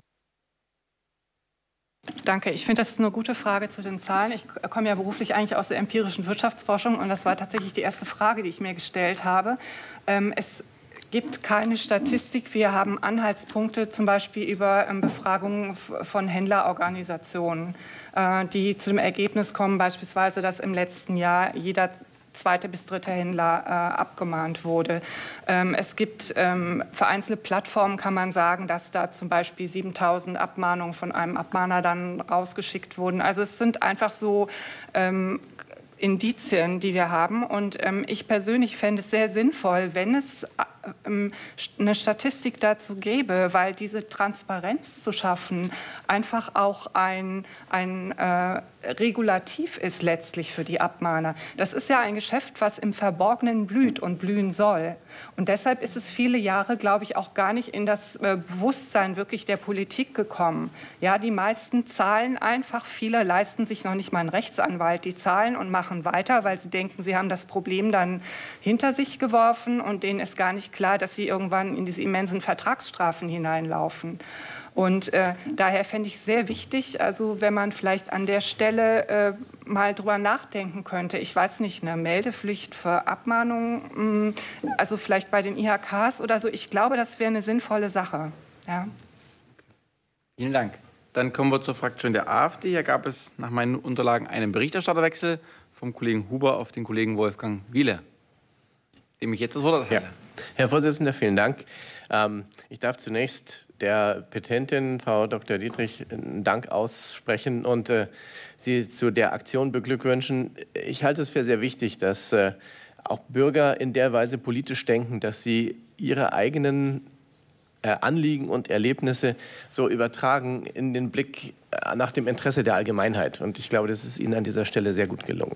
Danke. Ich finde, das ist eine gute Frage zu den Zahlen. Ich komme ja beruflich eigentlich aus der empirischen Wirtschaftsforschung und das war tatsächlich die erste Frage, die ich mir gestellt habe. Es gibt keine Statistik. Wir haben Anhaltspunkte zum Beispiel über Befragungen von Händlerorganisationen, die zu dem Ergebnis kommen, beispielsweise, dass im letzten Jahr jeder zweite bis dritte Händler äh, abgemahnt wurde. Ähm, es gibt ähm, für einzelne Plattformen, kann man sagen, dass da zum Beispiel siebentausend Abmahnungen von einem Abmahner dann rausgeschickt wurden. Also es sind einfach so ähm, Indizien, die wir haben. Und ähm, ich persönlich fände es sehr sinnvoll, wenn es ähm, eine Statistik dazu gäbe, weil diese Transparenz zu schaffen einfach auch ein, ein äh, Regulativ ist letztlich für die Abmahner. Das ist ja ein Geschäft, was im Verborgenen blüht und blühen soll. Und deshalb ist es viele Jahre, glaube ich, auch gar nicht in das äh, Bewusstsein wirklich der Politik gekommen. Ja, die meisten zahlen einfach, viele leisten sich noch nicht mal einen Rechtsanwalt, die zahlen und machen weiter, weil sie denken, sie haben das Problem dann hinter sich geworfen und denen ist gar nicht klar, dass sie irgendwann in diese immensen Vertragsstrafen hineinlaufen. Und äh, daher fände ich sehr wichtig, also wenn man vielleicht an der Stelle äh, mal drüber nachdenken könnte. Ich weiß nicht, eine Meldepflicht für Abmahnungen, mh, also vielleicht bei den I H Ks oder so. Ich glaube, das wäre eine sinnvolle Sache. Ja. Vielen Dank. Dann kommen wir zur Fraktion der AfD. Hier gab es nach meinen Unterlagen einen Berichterstatterwechsel vom Kollegen Huber auf den Kollegen Wolfgang Wiele, dem ich jetzt das Wort erteile. Ja. Herr Vorsitzender, vielen Dank. Ähm, ich darf zunächst der Petentin, Frau Doktor Dietrich, einen Dank aussprechen und äh, Sie zu der Aktion beglückwünschen. Ich halte es für sehr wichtig, dass äh, auch Bürger in der Weise politisch denken, dass sie ihre eigenen äh, Anliegen und Erlebnisse so übertragen in den Blick äh, nach dem Interesse der Allgemeinheit. Und ich glaube, das ist Ihnen an dieser Stelle sehr gut gelungen.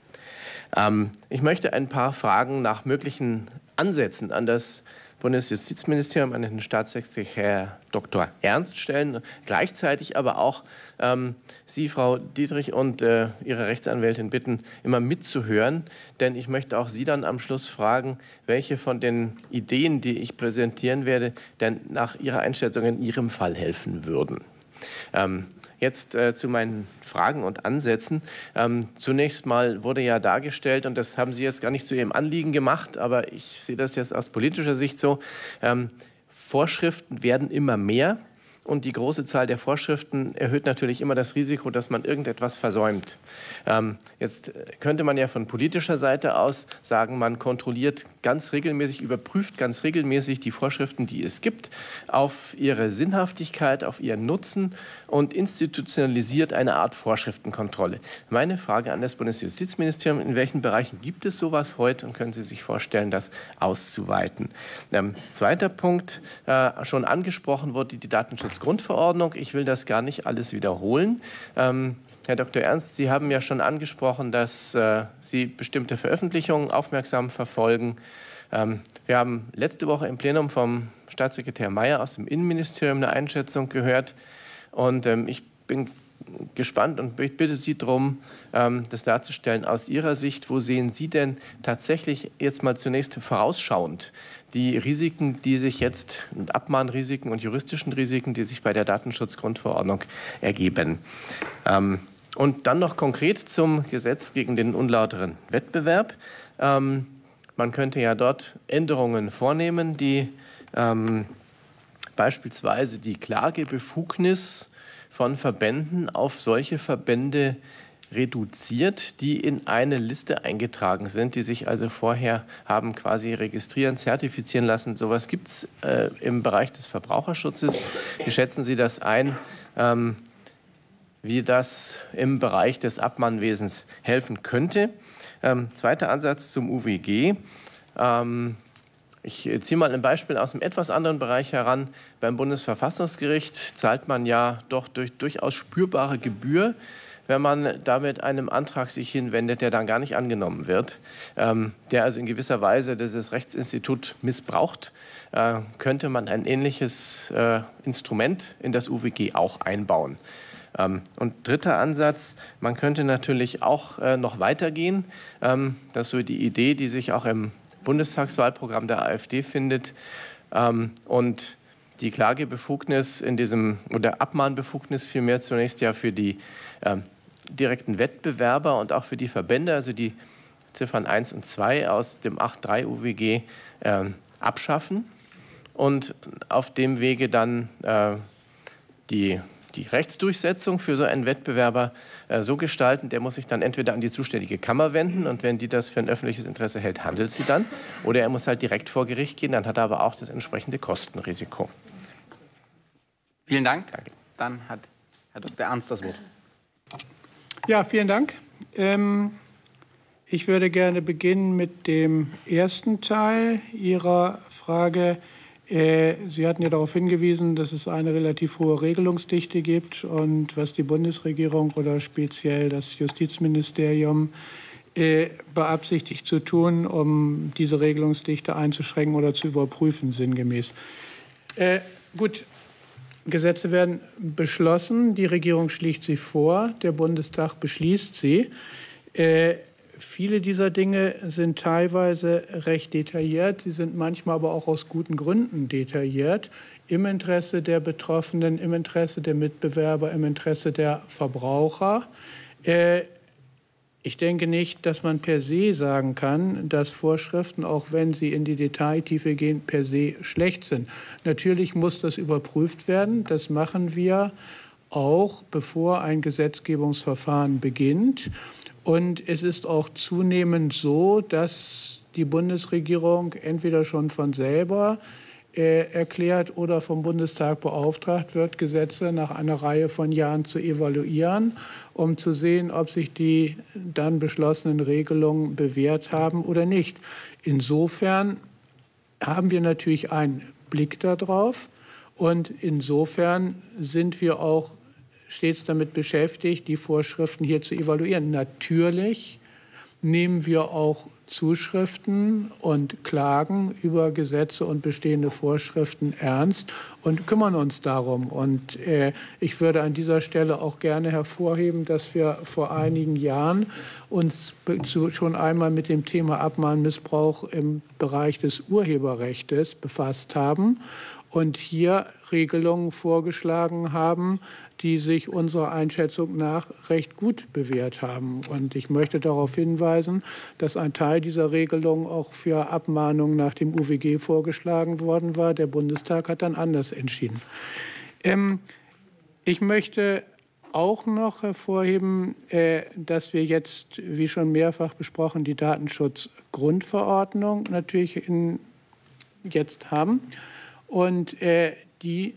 Ähm, ich möchte ein paar Fragen nach möglichen Ansätzen an das Bundesjustizministerium, an den Staatssekretär Doktor Ernst stellen, gleichzeitig aber auch ähm, Sie, Frau Dietrich, und äh, Ihre Rechtsanwältin bitten, immer mitzuhören, denn ich möchte auch Sie dann am Schluss fragen, welche von den Ideen, die ich präsentieren werde, denn nach Ihrer Einschätzung in Ihrem Fall helfen würden. Ähm, Jetzt äh, zu meinen Fragen und Ansätzen. Ähm, zunächst mal wurde ja dargestellt, und das haben Sie jetzt gar nicht zu Ihrem Anliegen gemacht, aber ich sehe das jetzt aus politischer Sicht so, ähm, Vorschriften werden immer mehr und die große Zahl der Vorschriften erhöht natürlich immer das Risiko, dass man irgendetwas versäumt. Ähm, jetzt könnte man ja von politischer Seite aus sagen, man kontrolliert ganz regelmäßig, überprüft ganz regelmäßig die Vorschriften, die es gibt, auf ihre Sinnhaftigkeit, auf ihren Nutzen und institutionalisiert eine Art Vorschriftenkontrolle. Meine Frage an das Bundesjustizministerium, in welchen Bereichen gibt es sowas heute und können Sie sich vorstellen, das auszuweiten? Ähm, zweiter Punkt, äh, schon angesprochen wurde die Datenschutzgrundverordnung. Ich will das gar nicht alles wiederholen. Ähm, Herr Doktor Ernst, Sie haben ja schon angesprochen, dass äh, Sie bestimmte Veröffentlichungen aufmerksam verfolgen. Ähm, wir haben letzte Woche im Plenum vom Staatssekretär Mayer aus dem Innenministerium eine Einschätzung gehört. Und ähm, ich bin gespannt und bitte Sie darum, ähm, das darzustellen aus Ihrer Sicht. Wo sehen Sie denn tatsächlich jetzt mal zunächst vorausschauend die Risiken, die sich jetzt, Abmahnrisiken und juristischen Risiken, die sich bei der Datenschutzgrundverordnung ergeben? Ähm, und dann noch konkret zum Gesetz gegen den unlauteren Wettbewerb. Ähm, man könnte ja dort Änderungen vornehmen, die ähm, beispielsweise die Klagebefugnis von Verbänden auf solche Verbände reduziert, die in eine Liste eingetragen sind, die sich also vorher haben quasi registrieren, zertifizieren lassen. Sowas gibt es äh, im Bereich des Verbraucherschutzes. Wie schätzen Sie das ein, ähm, wie das im Bereich des Abmahnwesens helfen könnte? Ähm, zweiter Ansatz zum U W G. Ähm, ich ziehe mal ein Beispiel aus einem etwas anderen Bereich heran. Beim Bundesverfassungsgericht zahlt man ja doch durch durchaus spürbare Gebühr, wenn man damit einem Antrag sich hinwendet, der dann gar nicht angenommen wird, ähm, der also in gewisser Weise dieses Rechtsinstitut missbraucht, äh, könnte man ein ähnliches äh, Instrument in das U W G auch einbauen. Ähm, und dritter Ansatz, man könnte natürlich auch äh, noch weitergehen. Ähm, das ist so die Idee, die sich auch im Bundestagswahlprogramm der AfD findet. Ähm, und die Klagebefugnis in diesem, oder Abmahnbefugnis vielmehr zunächst ja für die ähm, direkten Wettbewerber und auch für die Verbände, also die Ziffern eins und zwei aus dem acht Punkt drei U W G äh, abschaffen und auf dem Wege dann äh, die, die Rechtsdurchsetzung für so einen Wettbewerber äh, so gestalten, der muss sich dann entweder an die zuständige Kammer wenden und wenn die das für ein öffentliches Interesse hält, handelt sie dann, oder er muss halt direkt vor Gericht gehen, dann hat er aber auch das entsprechende Kostenrisiko. Vielen Dank. Dann hat Herr Doktor Ernst das Wort. Ja, vielen Dank. Ähm, ich würde gerne beginnen mit dem ersten Teil Ihrer Frage. Äh, Sie hatten ja darauf hingewiesen, dass es eine relativ hohe Regelungsdichte gibt und was die Bundesregierung oder speziell das Justizministerium äh, beabsichtigt zu tun, um diese Regelungsdichte einzuschränken oder zu überprüfen, sinngemäß. Äh, gut. Gesetze werden beschlossen, die Regierung schlägt sie vor, der Bundestag beschließt sie. Äh, viele dieser Dinge sind teilweise recht detailliert, sie sind manchmal aber auch aus guten Gründen detailliert, im Interesse der Betroffenen, im Interesse der Mitbewerber, im Interesse der Verbraucher. Äh, Ich denke nicht, dass man per se sagen kann, dass Vorschriften, auch wenn sie in die Detailtiefe gehen, per se schlecht sind. Natürlich muss das überprüft werden. Das machen wir auch, bevor ein Gesetzgebungsverfahren beginnt. Und es ist auch zunehmend so, dass die Bundesregierung entweder schon von selber äh, erklärt oder vom Bundestag beauftragt wird, Gesetze nach einer Reihe von Jahren zu evaluieren, um zu sehen, ob sich die dann beschlossenen Regelungen bewährt haben oder nicht. Insofern haben wir natürlich einen Blick darauf und insofern sind wir auch stets damit beschäftigt, die Vorschriften hier zu evaluieren. Natürlich nehmen wir auch Zuschriften und Klagen über Gesetze und bestehende Vorschriften ernst und kümmern uns darum. Und äh, ich würde an dieser Stelle auch gerne hervorheben, dass wir vor einigen Jahren uns zu, schon einmal mit dem Thema Abmahnmissbrauch im Bereich des Urheberrechts befasst haben und hier Regelungen vorgeschlagen haben, die sich unserer Einschätzung nach recht gut bewährt haben. Und ich möchte darauf hinweisen, dass ein Teil dieser Regelung auch für Abmahnungen nach dem U W G vorgeschlagen worden war. Der Bundestag hat dann anders entschieden. Ähm, ich möchte auch noch hervorheben, äh, dass wir jetzt, wie schon mehrfach besprochen, die Datenschutzgrundverordnung natürlich in, jetzt haben. Und äh, die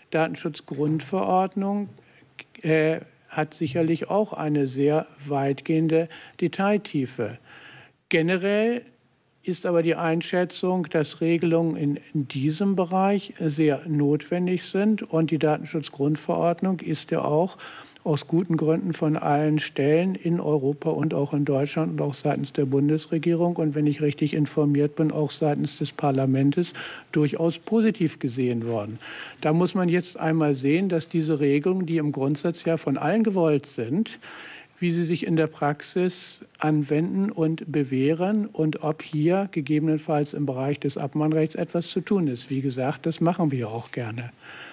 Datenschutzgrundverordnung äh, hat sicherlich auch eine sehr weitgehende Detailtiefe. Generell ist aber die Einschätzung, dass Regelungen in, in diesem Bereich sehr notwendig sind. Und die Datenschutzgrundverordnung ist ja auch aus guten Gründen von allen Stellen in Europa und auch in Deutschland und auch seitens der Bundesregierung und wenn ich richtig informiert bin, auch seitens des Parlaments durchaus positiv gesehen worden. Da muss man jetzt einmal sehen, dass diese Regelungen, die im Grundsatz ja von allen gewollt sind, wie sie sich in der Praxis anwenden und bewähren und ob hier gegebenenfalls im Bereich des Abmahnrechts etwas zu tun ist. Wie gesagt, das machen wir auch gerne.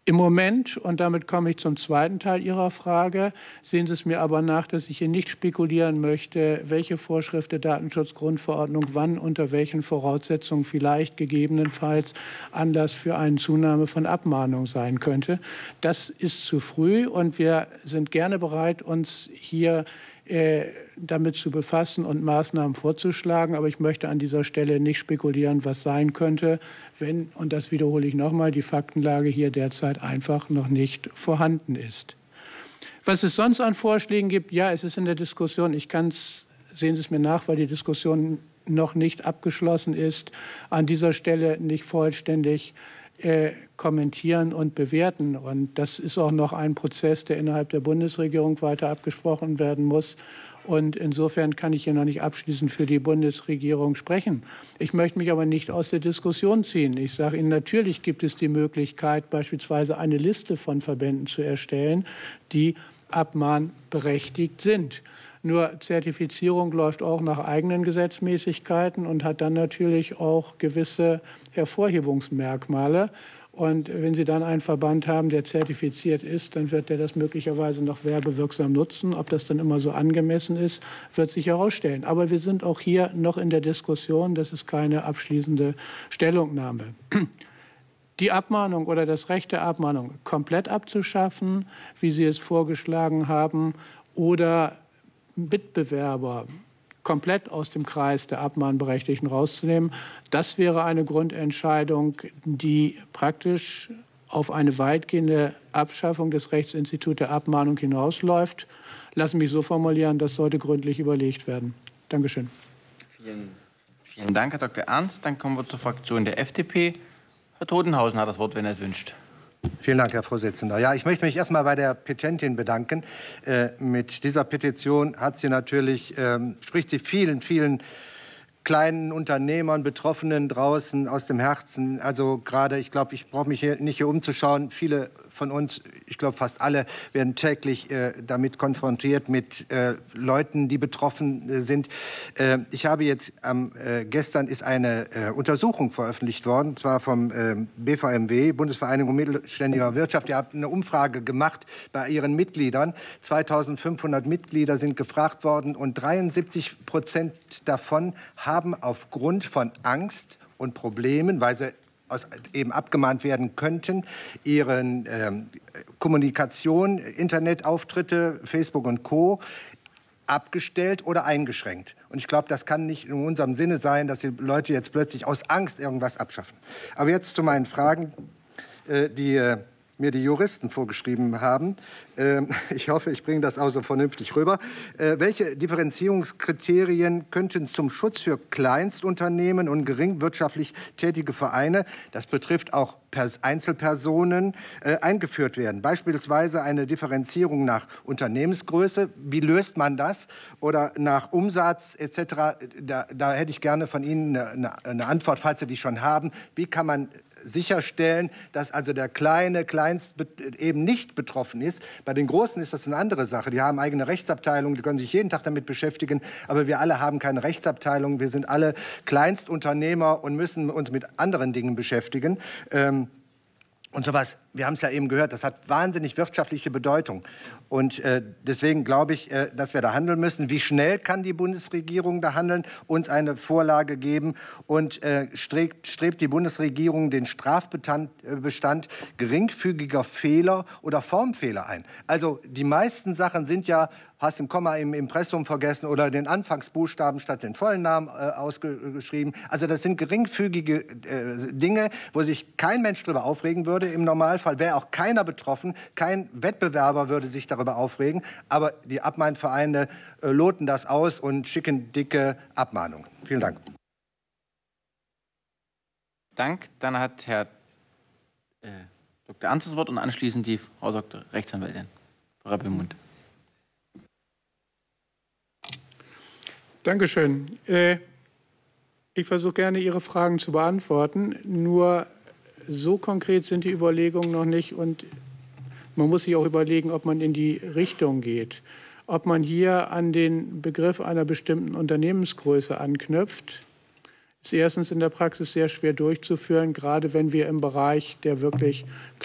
Im Moment, und damit komme ich zum zweiten Teil Ihrer Frage, sehen Sie es mir aber nach, dass ich hier nicht spekulieren möchte, welche Vorschrift der Datenschutzgrundverordnung wann unter welchen Voraussetzungen vielleicht gegebenenfalls Anlass für eine Zunahme von Abmahnung sein könnte. Das ist zu früh und wir sind gerne bereit, uns hier äh, damit zu befassen und Maßnahmen vorzuschlagen. Aber ich möchte an dieser Stelle nicht spekulieren, was sein könnte, wenn, und das wiederhole ich nochmal, die Faktenlage hier derzeit einfach noch nicht vorhanden ist. Was es sonst an Vorschlägen gibt, ja, es ist in der Diskussion, ich kann es, sehen Sie es mir nach, weil die Diskussion noch nicht abgeschlossen ist, an dieser Stelle nicht vollständig äh, kommentieren und bewerten. Und das ist auch noch ein Prozess, der innerhalb der Bundesregierung weiter abgesprochen werden muss. Und insofern kann ich hier noch nicht abschließend für die Bundesregierung sprechen. Ich möchte mich aber nicht aus der Diskussion ziehen. Ich sage Ihnen, natürlich gibt es die Möglichkeit, beispielsweise eine Liste von Verbänden zu erstellen, die abmahnberechtigt sind. Nur Zertifizierung läuft auch nach eigenen Gesetzmäßigkeiten und hat dann natürlich auch gewisse Hervorhebungsmerkmale. Und wenn Sie dann einen Verband haben, der zertifiziert ist, dann wird der das möglicherweise noch werbewirksam nutzen. Ob das dann immer so angemessen ist, wird sich herausstellen. Aber wir sind auch hier noch in der Diskussion. Das ist keine abschließende Stellungnahme. Die Abmahnung oder das Recht der Abmahnung komplett abzuschaffen, wie Sie es vorgeschlagen haben, oder Mitbewerber komplett aus dem Kreis der Abmahnberechtigten rauszunehmen. Das wäre eine Grundentscheidung, die praktisch auf eine weitgehende Abschaffung des Rechtsinstituts der Abmahnung hinausläuft. Lassen Sie mich so formulieren, das sollte gründlich überlegt werden. Dankeschön. Vielen, vielen Dank, Herr Doktor Ernst. Dann kommen wir zur Fraktion der F D P. Herr Todenhausen hat das Wort, wenn er es wünscht. Vielen Dank, Herr Vorsitzender. Ja, ich möchte mich erst mal bei der Petentin bedanken. Äh, mit dieser Petition hat sie natürlich, ähm, spricht sie vielen, vielen kleinen Unternehmern, Betroffenen draußen aus dem Herzen. Also gerade, ich glaube, ich brauche mich hier nicht hier umzuschauen. Viele von uns, ich glaube fast alle, werden täglich äh, damit konfrontiert mit äh, Leuten, die betroffen äh, sind. Äh, ich habe jetzt, ähm, äh, gestern ist eine äh, Untersuchung veröffentlicht worden, und zwar vom äh, B V M W, Bundesvereinigung Mittelständiger Wirtschaft. Die hat eine Umfrage gemacht bei ihren Mitgliedern. zweitausendfünfhundert Mitglieder sind gefragt worden und dreiundsiebzig Prozent davon haben aufgrund von Angst und Problemen, weil sie aus, eben abgemahnt werden könnten, ihren ähm, Kommunikation, Internetauftritte, Facebook und Co. abgestellt oder eingeschränkt. Und ich glaube, das kann nicht in unserem Sinne sein, dass die Leute jetzt plötzlich aus Angst irgendwas abschaffen. Aber jetzt zu meinen Fragen, äh, die äh, mir die Juristen vorgeschrieben haben. Äh, ich hoffe, ich bringe das auch so vernünftig rüber. Äh, welche Differenzierungskriterien könnten zum Schutz für Kleinstunternehmen und gering wirtschaftlich tätige Vereine, das betrifft auch Einzelpersonen, äh, eingeführt werden? Beispielsweise eine Differenzierung nach Unternehmensgröße. Wie löst man das? Oder nach Umsatz et cetera. Da, da hätte ich gerne von Ihnen eine, eine Antwort, falls Sie die schon haben. Wie kann man sicherstellen, dass also der kleine Kleinst eben nicht betroffen ist? Bei den Großen ist das eine andere Sache. Die haben eigene Rechtsabteilungen, die können sich jeden Tag damit beschäftigen. Aber wir alle haben keine Rechtsabteilung. Wir sind alle Kleinstunternehmer und müssen uns mit anderen Dingen beschäftigen. Ähm, Und sowas, wir haben es ja eben gehört, das hat wahnsinnig wirtschaftliche Bedeutung. Und äh, deswegen glaube ich, äh, dass wir da handeln müssen. Wie schnell kann die Bundesregierung da handeln, uns eine Vorlage geben? Und äh, strebt, strebt die Bundesregierung den Strafbestand Bestand geringfügiger Fehler oder Formfehler ein? Also die meisten Sachen sind ja, hast ein Komma im Impressum vergessen oder den Anfangsbuchstaben statt den vollen Namen äh, ausgeschrieben. Also das sind geringfügige äh, Dinge, wo sich kein Mensch darüber aufregen würde. Im Normalfall wäre auch keiner betroffen. Kein Wettbewerber würde sich darüber aufregen. Aber die Abmahnvereine äh, loten das aus und schicken dicke Abmahnungen. Vielen Dank. Dank. Dann hat Herr äh, Doktor Ernst das Wort und anschließend die Frau Doktor Rechtsanwältin, Frau Rappelmund. Dankeschön. Äh, ich versuche gerne, Ihre Fragen zu beantworten. Nur so konkret sind die Überlegungen noch nicht. Und man muss sich auch überlegen, ob man in die Richtung geht. Ob man hier an den Begriff einer bestimmten Unternehmensgröße anknüpft. ist erstens in der Praxis sehr schwer durchzuführen, gerade wenn wir im Bereich der wirklich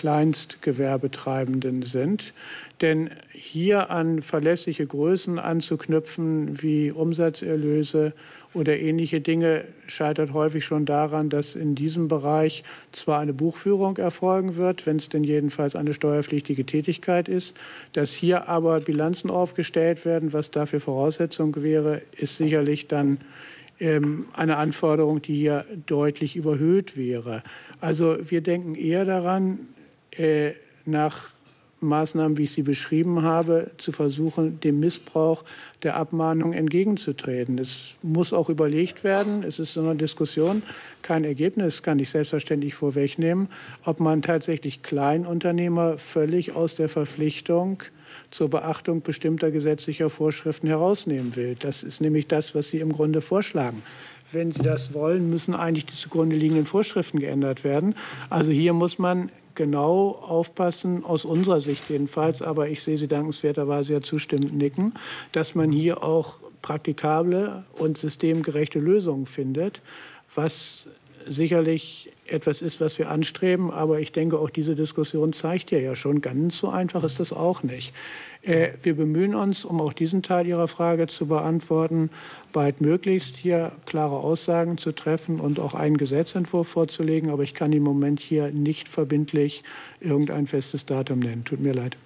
Kleinstgewerbetreibenden sind. Denn hier an verlässliche Größen anzuknüpfen wie Umsatzerlöse oder ähnliche Dinge scheitert häufig schon daran, dass in diesem Bereich zwar eine Buchführung erfolgen wird, wenn es denn jedenfalls eine steuerpflichtige Tätigkeit ist, dass hier aber Bilanzen aufgestellt werden, was dafür Voraussetzung wäre, ist sicherlich dann ähm, eine Anforderung, die hier deutlich überhöht wäre. Also wir denken eher daran, äh, nach Maßnahmen, wie ich sie beschrieben habe, zu versuchen, dem Missbrauch der Abmahnung entgegenzutreten. Es muss auch überlegt werden, es ist so eine Diskussion, kein Ergebnis kann ich selbstverständlich vorwegnehmen, ob man tatsächlich Kleinunternehmer völlig aus der Verpflichtung zur Beachtung bestimmter gesetzlicher Vorschriften herausnehmen will. Das ist nämlich das, was Sie im Grunde vorschlagen. Wenn Sie das wollen, müssen eigentlich die zugrunde liegenden Vorschriften geändert werden. Also hier muss man genau aufpassen, aus unserer Sicht jedenfalls, aber ich sehe Sie dankenswerterweise ja zustimmend nicken, dass man hier auch praktikable und systemgerechte Lösungen findet, was sicherlich etwas ist, was wir anstreben, aber ich denke, auch diese Diskussion zeigt ja, ja schon, ganz so einfach ist das auch nicht. Äh, wir bemühen uns, um auch diesen Teil Ihrer Frage zu beantworten, baldmöglichst hier klare Aussagen zu treffen und auch einen Gesetzentwurf vorzulegen, aber ich kann im Moment hier nicht verbindlich irgendein festes Datum nennen. Tut mir leid.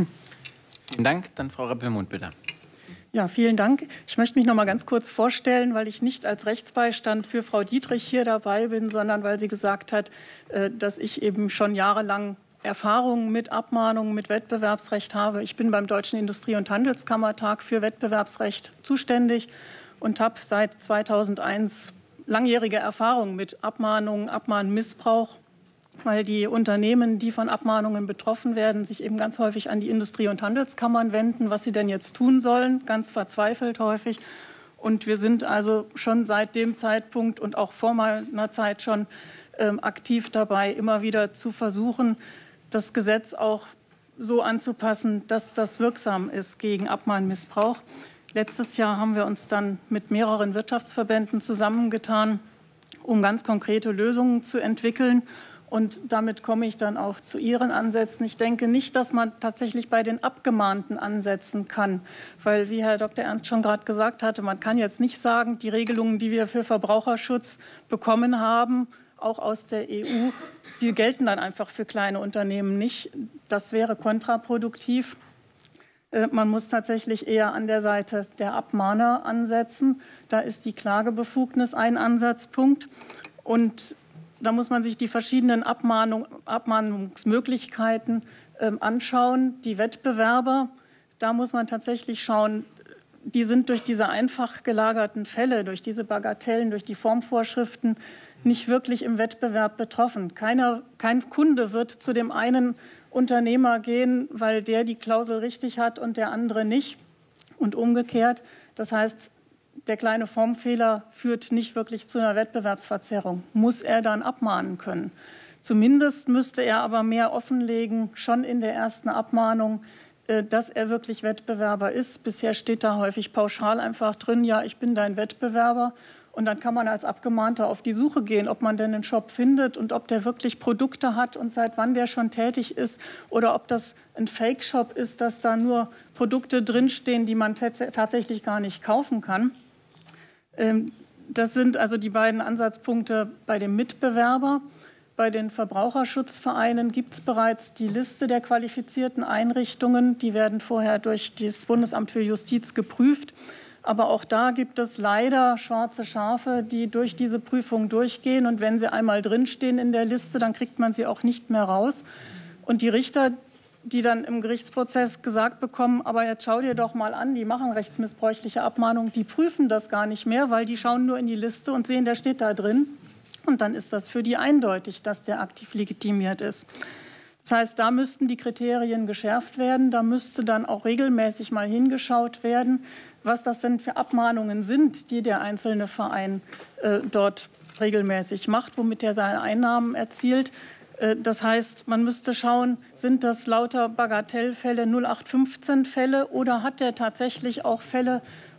Vielen Dank. Dann Frau Rappelmund, bitte. Ja, vielen Dank. Ich möchte mich noch mal ganz kurz vorstellen, weil ich nicht als Rechtsbeistand für Frau Dietrich hier dabei bin, sondern weil sie gesagt hat, dass ich eben schon jahrelang Erfahrungen mit Abmahnungen, mit Wettbewerbsrecht habe. Ich bin beim Deutschen Industrie- und Handelskammertag für Wettbewerbsrecht zuständig und habe seit zweitausendeins langjährige Erfahrungen mit Abmahnungen, Abmahnmissbrauch, weil die Unternehmen, die von Abmahnungen betroffen werden, sich eben ganz häufig an die Industrie- und Handelskammern wenden, was sie denn jetzt tun sollen, ganz verzweifelt häufig. Und wir sind also schon seit dem Zeitpunkt und auch vor meiner Zeit schon ähm, aktiv dabei, immer wieder zu versuchen, das Gesetz auch so anzupassen, dass das wirksam ist gegen Abmahnmissbrauch. Letztes Jahr haben wir uns dann mit mehreren Wirtschaftsverbänden zusammengetan, um ganz konkrete Lösungen zu entwickeln. Und damit komme ich dann auch zu Ihren Ansätzen. Ich denke nicht, dass man tatsächlich bei den Abgemahnten ansetzen kann, weil, wie Herr Doktor Ernst schon gerade gesagt hatte, man kann jetzt nicht sagen, die Regelungen, die wir für Verbraucherschutz bekommen haben, auch aus der E U, die gelten dann einfach für kleine Unternehmen nicht. Das wäre kontraproduktiv. Man muss tatsächlich eher an der Seite der Abmahner ansetzen. Da ist die Klagebefugnis ein Ansatzpunkt. Und da muss man sich die verschiedenen Abmahnung, Abmahnungsmöglichkeiten äh, anschauen. Die Wettbewerber, da muss man tatsächlich schauen, die sind durch diese einfach gelagerten Fälle, durch diese Bagatellen, durch die Formvorschriften nicht wirklich im Wettbewerb betroffen. Keiner, kein Kunde wird zu dem einen Unternehmer gehen, weil der die Klausel richtig hat und der andere nicht und umgekehrt. Das heißt, der kleine Formfehler führt nicht wirklich zu einer Wettbewerbsverzerrung. Muss er dann abmahnen können? Zumindest müsste er aber mehr offenlegen, schon in der ersten Abmahnung, dass er wirklich Wettbewerber ist. Bisher steht da häufig pauschal einfach drin, ja, ich bin dein Wettbewerber. Und dann kann man als Abgemahnter auf die Suche gehen, ob man denn einen Shop findet und ob der wirklich Produkte hat und seit wann der schon tätig ist oder ob das ein Fake-Shop ist, dass da nur Produkte drinstehen, die man tatsächlich gar nicht kaufen kann. Das sind also die beiden Ansatzpunkte bei dem Mitbewerber. Bei den Verbraucherschutzvereinen gibt es bereits die Liste der qualifizierten Einrichtungen. Die werden vorher durch das Bundesamt für Justiz geprüft. Aber auch da gibt es leider schwarze Schafe, die durch diese Prüfung durchgehen. Und wenn sie einmal drinstehen in der Liste, dann kriegt man sie auch nicht mehr raus. Und die Richter, die dann im Gerichtsprozess gesagt bekommen, aber jetzt schau dir doch mal an, die machen rechtsmissbräuchliche Abmahnungen, die prüfen das gar nicht mehr, weil die schauen nur in die Liste und sehen, der steht da drin. Und dann ist das für die eindeutig, dass der aktiv legitimiert ist. Das heißt, da müssten die Kriterien geschärft werden. Da müsste dann auch regelmäßig mal hingeschaut werden, was das denn für Abmahnungen sind, die der einzelne Verein äh, dort regelmäßig macht, womit er seine Einnahmen erzielt. Äh, das heißt, man müsste schauen, sind das lauter Bagatellfälle, null acht fünfzehn Fälle oder hat er tatsächlich auch Fälle,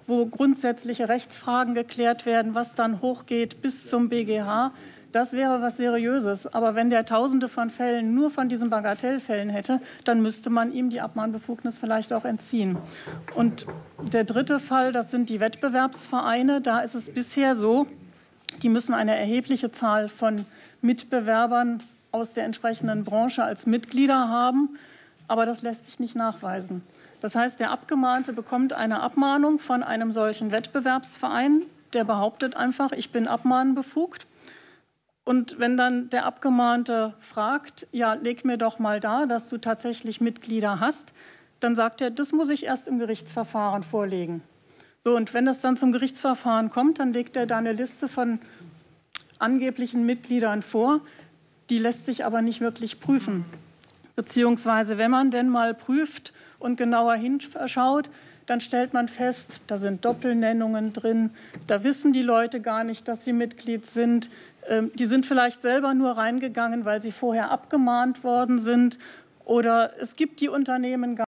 wo grundsätzliche Rechtsfragen geklärt werden, was dann hochgeht bis zum B G H. Das wäre was Seriöses. Aber wenn der Tausende von Fällen nur von diesen Bagatellfällen hätte, dann müsste man ihm die Abmahnbefugnis vielleicht auch entziehen. Und der dritte Fall, das sind die Wettbewerbsvereine. Da ist es bisher so, die müssen eine erhebliche Zahl von Mitbewerbern aus der entsprechenden Branche als Mitglieder haben. Aber das lässt sich nicht nachweisen. Das heißt, der Abgemahnte bekommt eine Abmahnung von einem solchen Wettbewerbsverein. Der behauptet einfach, ich bin abmahnbefugt. Und wenn dann der Abgemahnte fragt, ja, leg mir doch mal dar, dass du tatsächlich Mitglieder hast, dann sagt er, das muss ich erst im Gerichtsverfahren vorlegen. So, und wenn das dann zum Gerichtsverfahren kommt, dann legt er da eine Liste von angeblichen Mitgliedern vor, die lässt sich aber nicht wirklich prüfen. Beziehungsweise, wenn man denn mal prüft und genauer hinschaut, dann stellt man fest, da sind Doppelnennungen drin, da wissen die Leute gar nicht, dass sie Mitglied sind. Die sind vielleicht selber nur reingegangen, weil sie vorher abgemahnt worden sind. Oder es gibt die Unternehmen gar